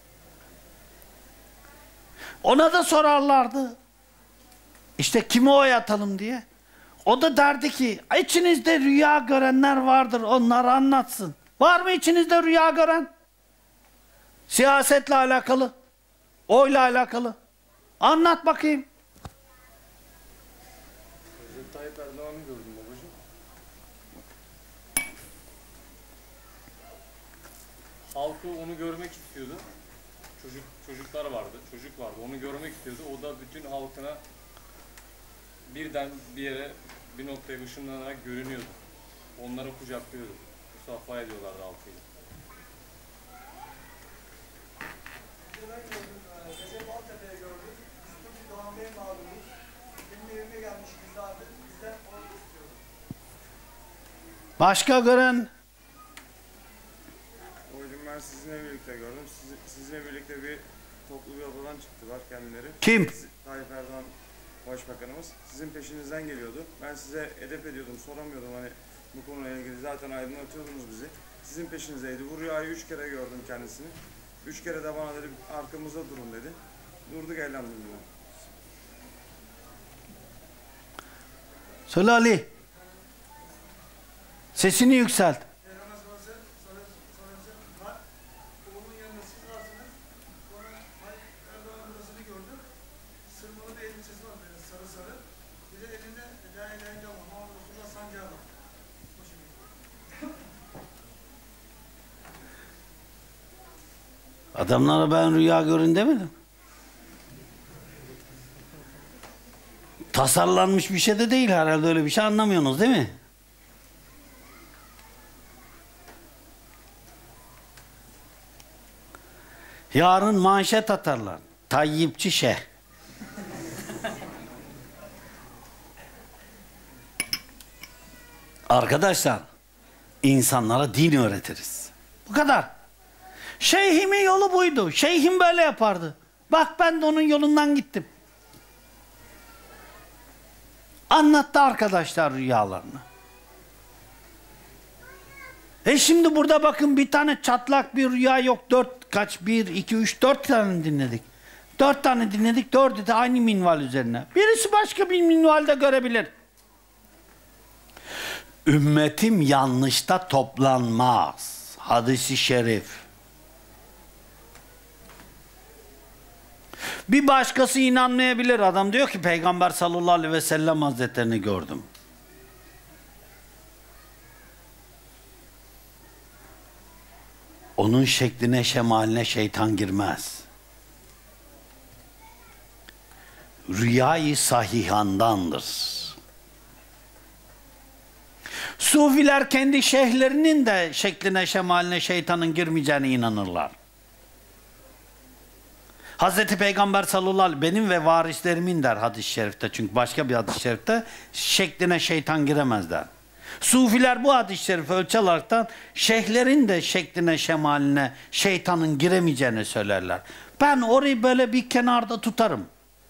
Ona da sorarlardı. İşte kime oy atalım diye. O da derdi ki içinizde rüya görenler vardır, onları anlatsın. Var mı içinizde rüya gören? Siyasetle alakalı, oyla alakalı. Anlat bakayım. Recep Tayyip Erdoğan'ı gördüm babacığım. Halkı onu görmek istiyordu. Çocuk çocuklar vardı, çocuk vardı. Onu görmek istiyordu. O da bütün halkına birden bir yere, bir noktaya ışınlanarak görünüyordu. Onları kucaklıyordu. Musafaha ediyorlardı halkıyla. Recep Altepe'ye gördük. Üstündeki Doğan Bey mağduruz. Benim evime gelmiş misafir. Bizden onu istiyordu. Başka gören? Hocam ben sizinle birlikte gördüm. Siz, sizinle birlikte bir toplu bir odadan çıktılar kendileri. Kim? Siz, Tayyip Erdoğan Başbakanımız. Sizin peşinizden geliyordu. Ben size edep ediyordum, soramıyordum hani bu konuyla ilgili. Zaten aydınlatıyordunuz bizi. Sizin peşinizdeydi. Bu rüyayı üç kere gördüm kendisini. Üç kere de bana dedi arkamızda durun dedi. Durduk elhamdülillah. Söyle Ali. Sesini yükselt. Peygamber sallallahu aleyhi ve sellem var. Oğlunun yanında siz varsınız. Sonra Erdoğan'ın burasını gördüm. Sırmalı bir elbisesi var böyle sarı sarı. Bir de elinde La ilahe illallah Muhammed Resulullah sancağı var. O şekilde. Adamlara ben rüya görün demedim. Tasarlanmış bir şey de değil herhalde, öyle bir şey anlamıyorsunuz değil mi? Yarın manşet atarlar. Tayyipçi Şeyh. Arkadaşlar, insanlara din öğretiriz. Bu kadar. Şeyhimin yolu buydu. Şeyhim böyle yapardı. Bak ben de onun yolundan gittim. Anlattı arkadaşlar rüyalarını. E şimdi burada bakın bir tane çatlak bir rüya yok. Dört kaç? Bir, iki, üç, dört tane dinledik. Dört tane dinledik. Dördü de aynı minval üzerine. Birisi başka bir minvalde görebilir. Ümmetim yanlışta toplanmaz. Hadis-i şerif. Bir başkası inanmayabilir. Adam diyor ki Peygamber sallallahu aleyhi ve sellem hazretlerini gördüm. Onun şekline, şemaline şeytan girmez. Rüyayı sahihandandır. Sufiler kendi şeyhlerinin de şekline, şemaline şeytanın girmeyeceğine inanırlar. Hazreti Peygamber sallallahu aleyhi ve sellem benim ve varislerimin der hadis-i şerifte. Çünkü başka bir hadis-i şerifte şekline şeytan giremez der. Sufiler bu hadis-i şerifi ölçü alaraktan şeyhlerin de şekline, şemaline şeytanın giremeyeceğini söylerler. Ben orayı böyle bir kenarda tutarım.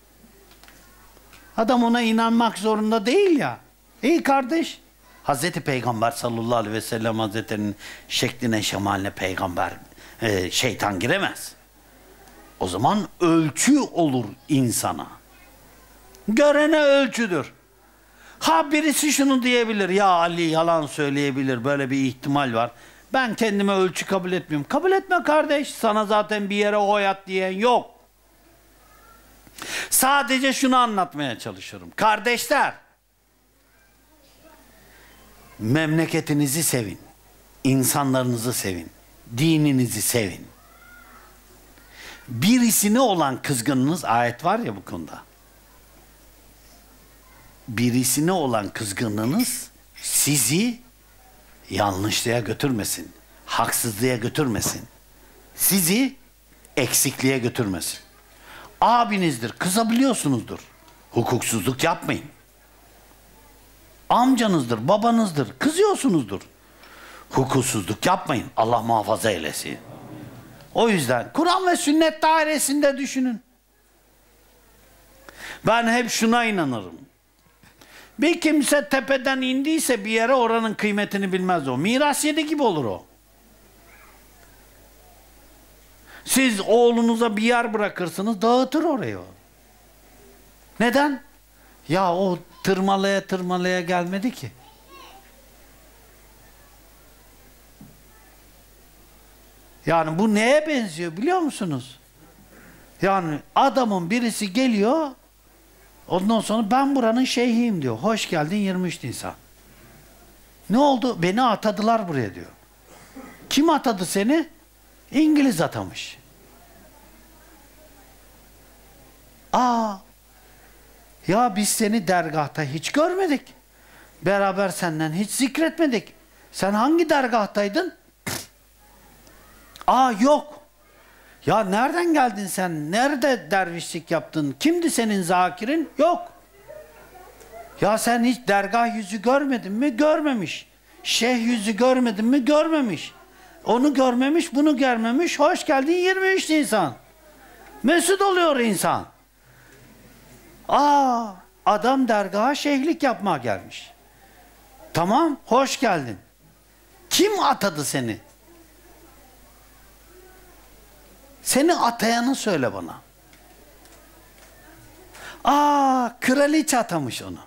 Adam ona inanmak zorunda değil ya. İyi kardeş. Hazreti Peygamber sallallahu aleyhi ve sellem hazretlerinin şekline, şemaline peygamber, e, şeytan giremez. O zaman ölçü olur insana. Görene ölçüdür. Ha birisi şunu diyebilir, ya Ali yalan söyleyebilir, böyle bir ihtimal var. Ben kendime ölçü kabul etmiyorum. Kabul etme kardeş, sana zaten bir yere oy at diyen yok. Sadece şunu anlatmaya çalışıyorum. Kardeşler, memleketinizi sevin, insanlarınızı sevin, dininizi sevin. Birisine olan kızgınlığınız, ayet var ya bu konuda. Birisine olan kızgınlığınız sizi yanlışlığa götürmesin. Haksızlığa götürmesin. Sizi eksikliğe götürmesin. Abinizdir, kızabiliyorsunuzdur. Hukuksuzluk yapmayın. Amcanızdır, babanızdır, kızıyorsunuzdur. Hukuksuzluk yapmayın. Allah muhafaza eylesin. O yüzden Kur'an ve sünnet dairesinde düşünün. Ben hep şuna inanırım. Bir kimse tepeden indiyse bir yere, oranın kıymetini bilmez o. Miras yedi gibi olur o. Siz oğlunuza bir yer bırakırsınız, dağıtır orayı o. Neden? Ya o tırmalaya tırmalaya gelmedi ki. Yani bu neye benziyor biliyor musunuz? Yani adamın birisi geliyor, ondan sonra ben buranın şeyhiyim diyor. Hoş geldin yirmi üç Nisan. Ne oldu? Beni atadılar buraya diyor. Kim atadı seni? İngiliz atamış. Aa, ya biz seni dergahta hiç görmedik. Beraber senden hiç zikretmedik. Sen hangi dergahtaydın? Aa yok. Ya nereden geldin sen? Nerede dervişlik yaptın? Kimdi senin zakirin? Yok. Ya sen hiç dergah yüzü görmedin mi? Görmemiş. Şeyh yüzü görmedin mi? Görmemiş. Onu görmemiş, bunu görmemiş. Hoş geldin yirmi üç Nisan. Mesut oluyor insan. Aa, adam dergaha şeyhlik yapmaya gelmiş. Tamam, hoş geldin. Kim atadı seni? Seni atayanı söyle bana. Aa, kraliçe atamış onu.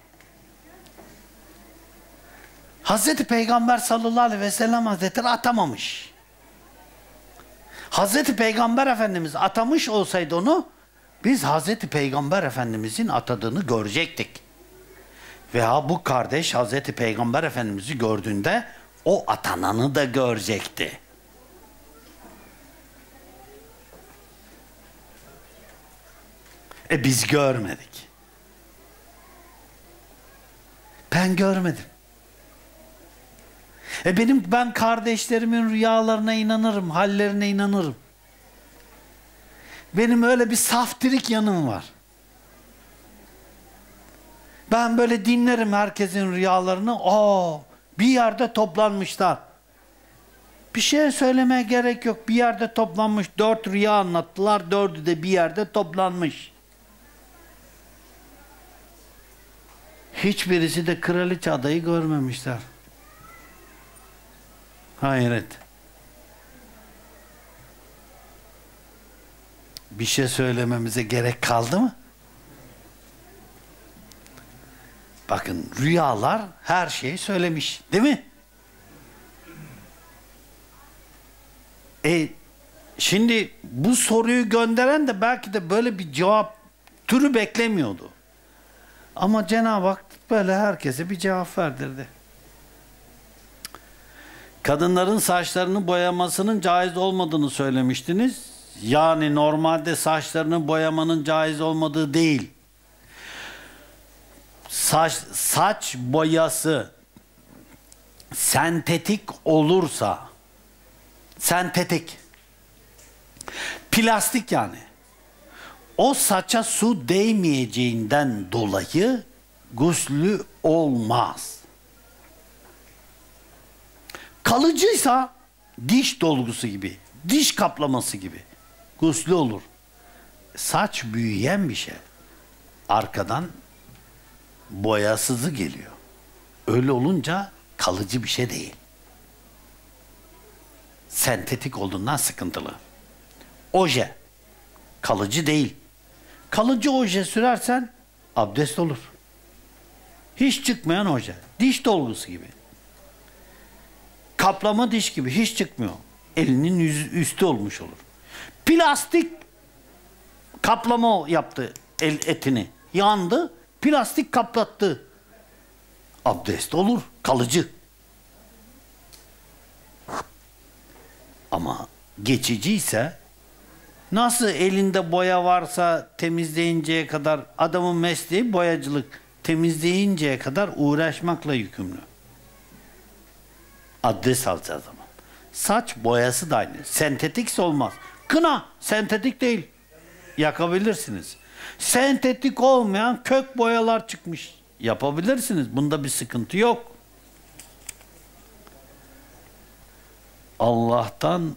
Hazreti Peygamber sallallahu aleyhi ve sellem Hazretleri atamamış. Hazreti Peygamber Efendimiz atamış olsaydı onu, biz Hazreti Peygamber Efendimizin atadığını görecektik. Veya bu kardeş Hazreti Peygamber Efendimiz'i gördüğünde o atananı da görecekti. E biz görmedik. Ben görmedim. E benim ben kardeşlerimin rüyalarına inanırım, hallerine inanırım. Benim öyle bir saftirik yanım var. Ben böyle dinlerim herkesin rüyalarını. Aa, bir yerde toplanmışlar. Bir şey söylemeye gerek yok. Bir yerde toplanmış. Dört rüya anlattılar. Dördü de bir yerde toplanmış. Hiçbirisi de kraliçe adayı görmemişler. Hayret. Bir şey söylememize gerek kaldı mı? Bakın rüyalar her şeyi söylemiş, değil mi? E şimdi bu soruyu gönderen de belki de böyle bir cevap türü beklemiyordu. Ama Cenab-ı Hak böyle herkese bir cevap verdirdi. Kadınların saçlarını boyamasının caiz olmadığını söylemiştiniz. Yani normalde saçlarını boyamanın caiz olmadığı değil. Saç, saç boyası sentetik olursa, sentetik, plastik yani, o saça su değmeyeceğinden dolayı guslü olmaz. Kalıcıysa diş dolgusu gibi, diş kaplaması gibi guslü olur. Saç büyüyen bir şey. Arkadan boyasızı geliyor. Öyle olunca kalıcı bir şey değil. Sentetik olduğundan sıkıntılı. Oje kalıcı değil. Kalıcı oje sürersen abdest olur. Hiç çıkmayan oje. Diş dolgusu gibi. Kaplama diş gibi hiç çıkmıyor. Elinin yüzü, üstü olmuş olur. Plastik kaplama yaptı el etini. Yandı. Plastik kaplattı. Abdest olur. Kalıcı. Ama geçici ise Nasıl elinde boya varsa temizleyinceye kadar, adamın mesleği boyacılık, temizleyinceye kadar uğraşmakla yükümlü. Adres alacağız ama. Saç boyası da aynı. Sentetikse olmaz. Kına sentetik değil. Yakabilirsiniz. Sentetik olmayan kök boyalar çıkmış. Yapabilirsiniz. Bunda bir sıkıntı yok. Allah'tan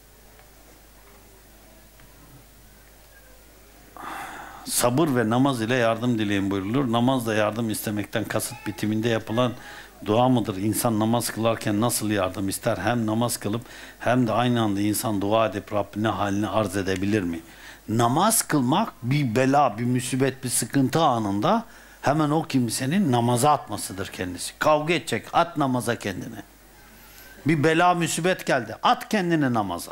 sabır ve namaz ile yardım dileyin buyurulur. Namaz da yardım istemekten kasıt bitiminde yapılan dua mıdır? İnsan namaz kılarken nasıl yardım ister? Hem namaz kılıp hem de aynı anda insan dua edip Rabbine halini arz edebilir mi? Namaz kılmak bir bela, bir musibet, bir sıkıntı anında hemen o kimsenin namaza atmasıdır kendisi. Kavga edecek, at namaza kendini. Bir bela, musibet geldi, at kendini namaza.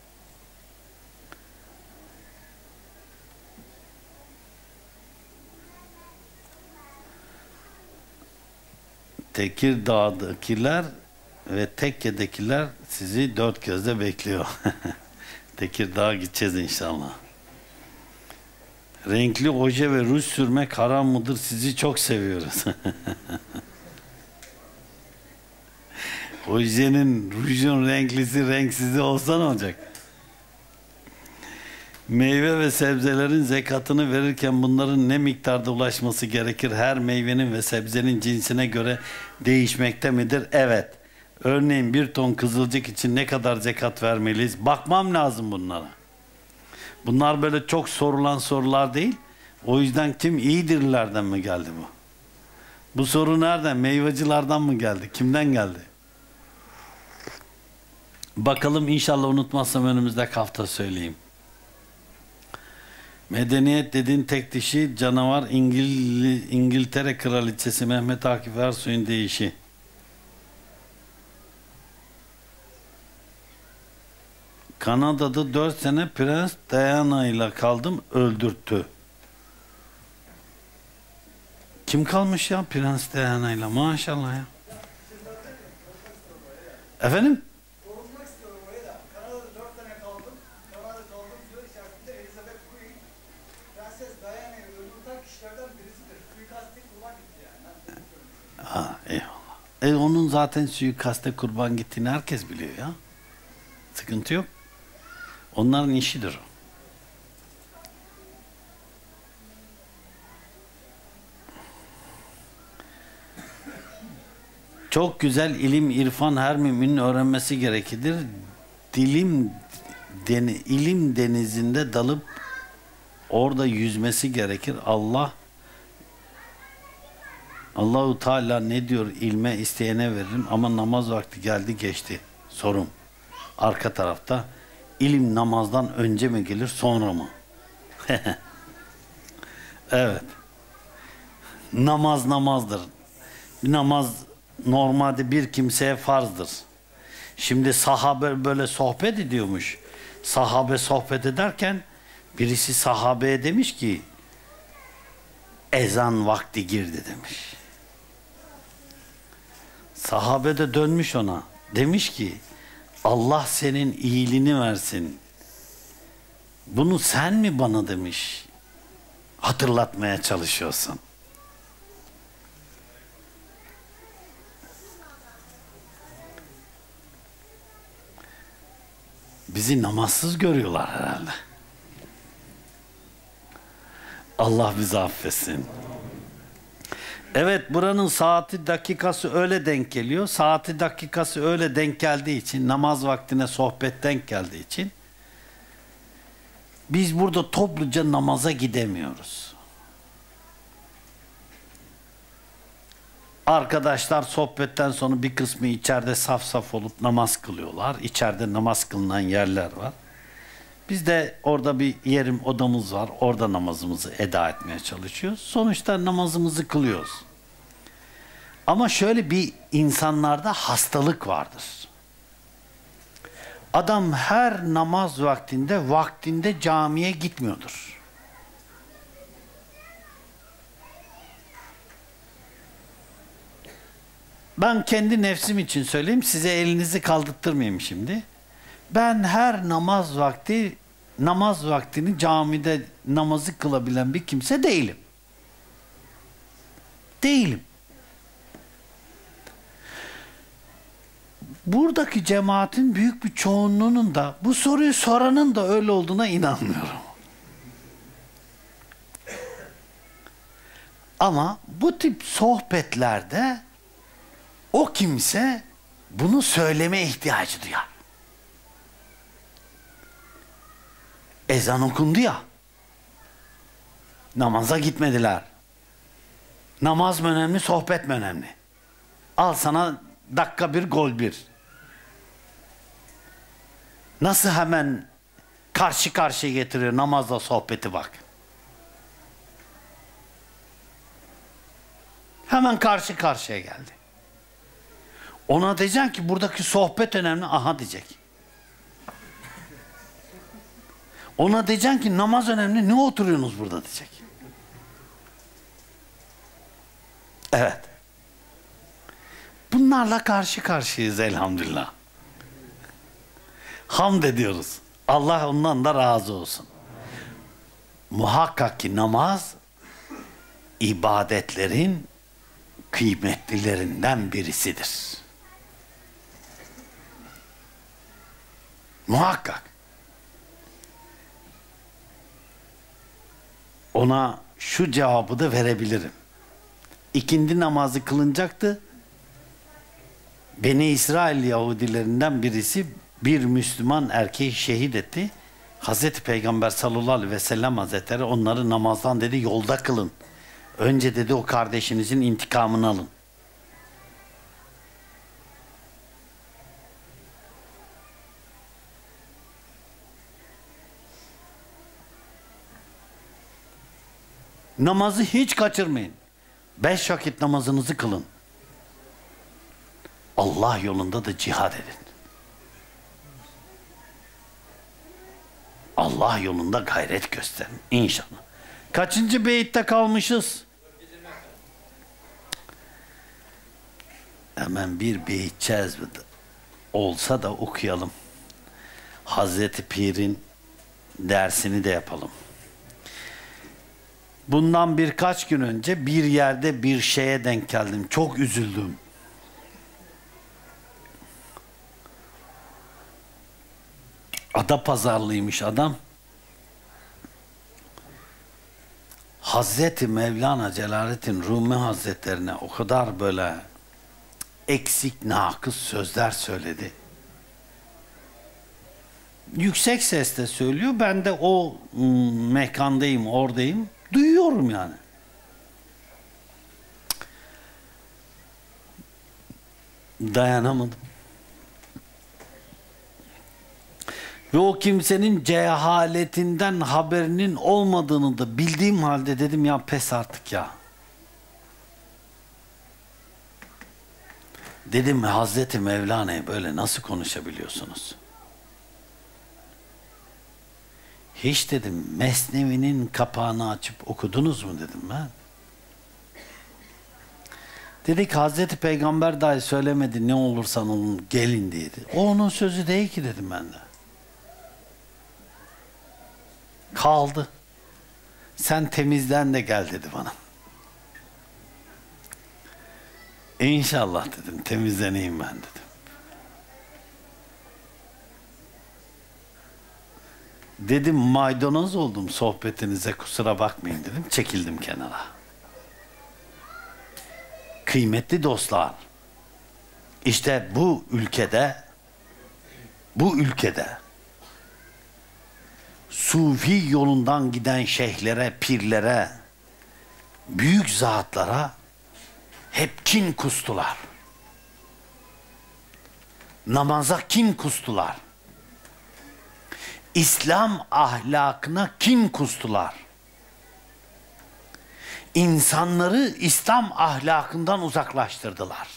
Tekirdağ'dakiler ve Tekke'dekiler sizi dört gözle bekliyor. Tekirdağ'a gideceğiz inşallah. Renkli oje ve ruj sürmek haram mıdır? Sizi çok seviyoruz. Ojenin, rujun renklisi, renksizi olsa ne olacak? Meyve ve sebzelerin zekatını verirken bunların ne miktarda ulaşması gerekir? Her meyvenin ve sebzenin cinsine göre değişmekte midir? Evet. Örneğin bir ton kızılcık için ne kadar zekat vermeliyiz? Bakmam lazım bunlara. Bunlar böyle çok sorulan sorular değil. O yüzden kim iyidirlerden mi geldi bu? Bu soru nereden? Meyvacılardan mı geldi? Kimden geldi? Bakalım inşallah unutmazsam önümüzdeki hafta söyleyeyim. Medeniyet dediğin tek dişi canavar İngil İngiltere Kraliçesi Mehmet Akif Ersoy'un deyişi. Kanada'da dört sene Prens Diana ile kaldım, öldürttü. Kim kalmış ya Prens Diana ile? Maşallah ya. Efendim? Sorulmak istiyorum oraya da. Kanada'da dört sene kaldım. Kanada'da kaldım. Süre içerisinde Elizabeth Queen, Prenses Diana'yı öldüren kişilerden birisidir. Suikaste kurban gitti yani. Ha, eyvallah. E onun zaten suikaste kurban gittiğini herkes biliyor ya. Sıkıntı yok. Onların işidir o. Çok güzel ilim, irfan her müminin öğrenmesi gerekir. Dilim, deni, ilim denizinde dalıp orada yüzmesi gerekir. Allah Allahu Teala ne diyor? İlme isteyene veririm ama namaz vakti geldi geçti. Sorum. Arka tarafta ilim namazdan önce mi gelir sonra mı? Evet. Namaz namazdır. Namaz normalde bir kimseye farzdır. Şimdi sahabe böyle sohbet ediyormuş. Sahabe sohbet ederken birisi sahabeye demiş ki ezan vakti girdi demiş. Sahabe de dönmüş ona. Demiş ki Allah senin iyiliğini versin. Bunu sen mi bana demiş. Hatırlatmaya çalışıyorsun. Bizi namazsız görüyorlar herhalde. Allah bizi affetsin. Evet, buranın saati dakikası öyle denk geliyor. Saati dakikası öyle denk geldiği için, namaz vaktine sohbet denk geldiği için biz burada topluca namaza gidemiyoruz. Arkadaşlar sohbetten sonra bir kısmı içeride saf saf olup namaz kılıyorlar. İçeride namaz kılınan yerler var. Biz de orada bir yerim, odamız var. Orada namazımızı eda etmeye çalışıyoruz. Sonuçta namazımızı kılıyoruz. Ama şöyle bir insanlarda hastalık vardır. Adam her namaz vaktinde, vaktinde camiye gitmiyordur. Ben kendi nefsim için söyleyeyim, size elinizi kaldırtmayayım şimdi. Ben her namaz vakti namaz vaktini camide namazı kılabilen bir kimse değilim. Değilim. Buradaki cemaatin büyük bir çoğunluğunun da bu soruyu soranın da öyle olduğuna inanmıyorum. Ama bu tip sohbetlerde o kimse bunu söyleme ihtiyacı duyar. Ezan okundu ya. Namaza gitmediler. Namaz mı önemli, sohbet mi önemli? Al sana dakika bir, gol bir. Nasıl hemen karşı karşıya getiriyor namazla sohbeti bak. Hemen karşı karşıya geldi. Ona diyeceksin ki buradaki sohbet önemli. Aha diyecek. Ona diyeceksin ki namaz önemli. Ne oturuyorsunuz burada diyecek. Evet. Bunlarla karşı karşıyayız elhamdülillah. Hamd ediyoruz. Allah ondan da razı olsun. Muhakkak ki namaz ibadetlerin kıymetlilerinden birisidir. Muhakkak. Ona şu cevabı da verebilirim. İkindi namazı kılınacaktı. Beni İsrail Yahudilerinden birisi bir Müslüman erkeği şehit etti. Hazreti Peygamber sallallahu aleyhi ve sellem Hazretleri onları namazdan dedi yolda kılın. Önce dedi o kardeşinizin intikamını alın. Namazı hiç kaçırmayın. Beş vakit namazınızı kılın. Allah yolunda da cihad edin. Allah yolunda gayret gösterin inşallah. Kaçıncı beyitte kalmışız? Hemen bir beyit cezbedi. Olsa da okuyalım. Hazreti Pir'in dersini de yapalım. Bundan birkaç gün önce bir yerde bir şeye denk geldim. Çok üzüldüm. Adapazarlıymış adam. Hazreti Mevlana Celaleddin Rumi Hazretlerine o kadar böyle eksik, nakıs sözler söyledi. Yüksek sesle söylüyor. Ben de o mm, mekandayım, oradayım. Duyuyorum yani. Dayanamadım. Ve o kimsenin cehaletinden haberinin olmadığını da bildiğim halde dedim ya pes artık ya. Dedim Hazreti Mevlana'ya böyle nasıl konuşabiliyorsunuz? Hiç dedim Mesnevi'nin kapağını açıp okudunuz mu dedim ben. Dedik Hazreti Peygamber dahi söylemedi ne olursan olun gelin diye. O onun sözü değil ki dedim ben de. Kaldı. Sen temizlen de gel dedi bana. İnşallah dedim temizleneyim ben dedim. Dedim maydanoz oldum sohbetinize kusura bakmayın dedim. Çekildim kenara. Kıymetli dostlar, işte bu ülkede bu ülkede Sufi yolundan giden şeyhlere, pirlere, büyük zatlara hep kin kustular. Namaza kin kustular. İslam ahlakına kin kustular. İnsanları İslam ahlakından uzaklaştırdılar.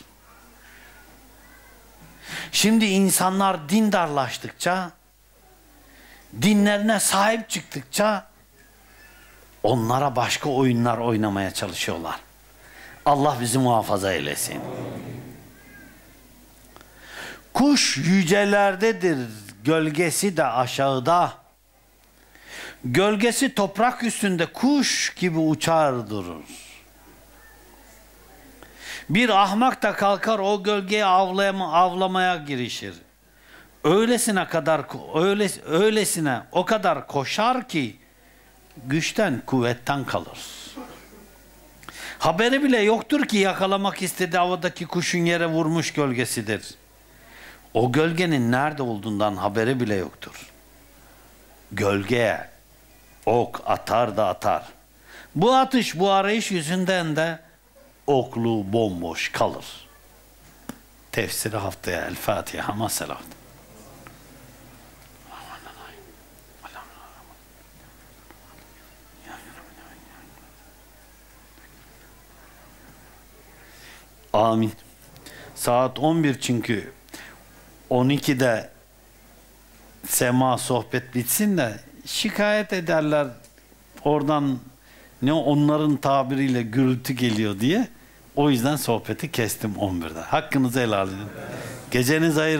Şimdi insanlar dindarlaştıkça, dinlerine sahip çıktıkça onlara başka oyunlar oynamaya çalışıyorlar. Allah bizi muhafaza eylesin. Kuş yücelerdedir, gölgesi de aşağıda. Gölgesi toprak üstünde kuş gibi uçar durur. Bir ahmak da kalkar o gölgeye avlama, avlamaya girişir. Öylesine kadar öyle, öylesine o kadar koşar ki güçten kuvvetten kalır. Haberi bile yoktur ki yakalamak istediği havadaki kuşun yere vurmuş gölgesidir. O gölgenin nerede olduğundan haberi bile yoktur. Gölgeye ok atar da atar. Bu atış, bu arayış yüzünden de oklu bomboş kalır. Tefsiri haftaya. El Fatiha. Maselat. Amin. Saat on bir çünkü on ikide sema sohbet bitsin de şikayet ederler oradan, ne onların tabiriyle gürültü geliyor diye. O yüzden sohbeti kestim on birde. Hakkınızı helal edin. Geceniz hayırlı.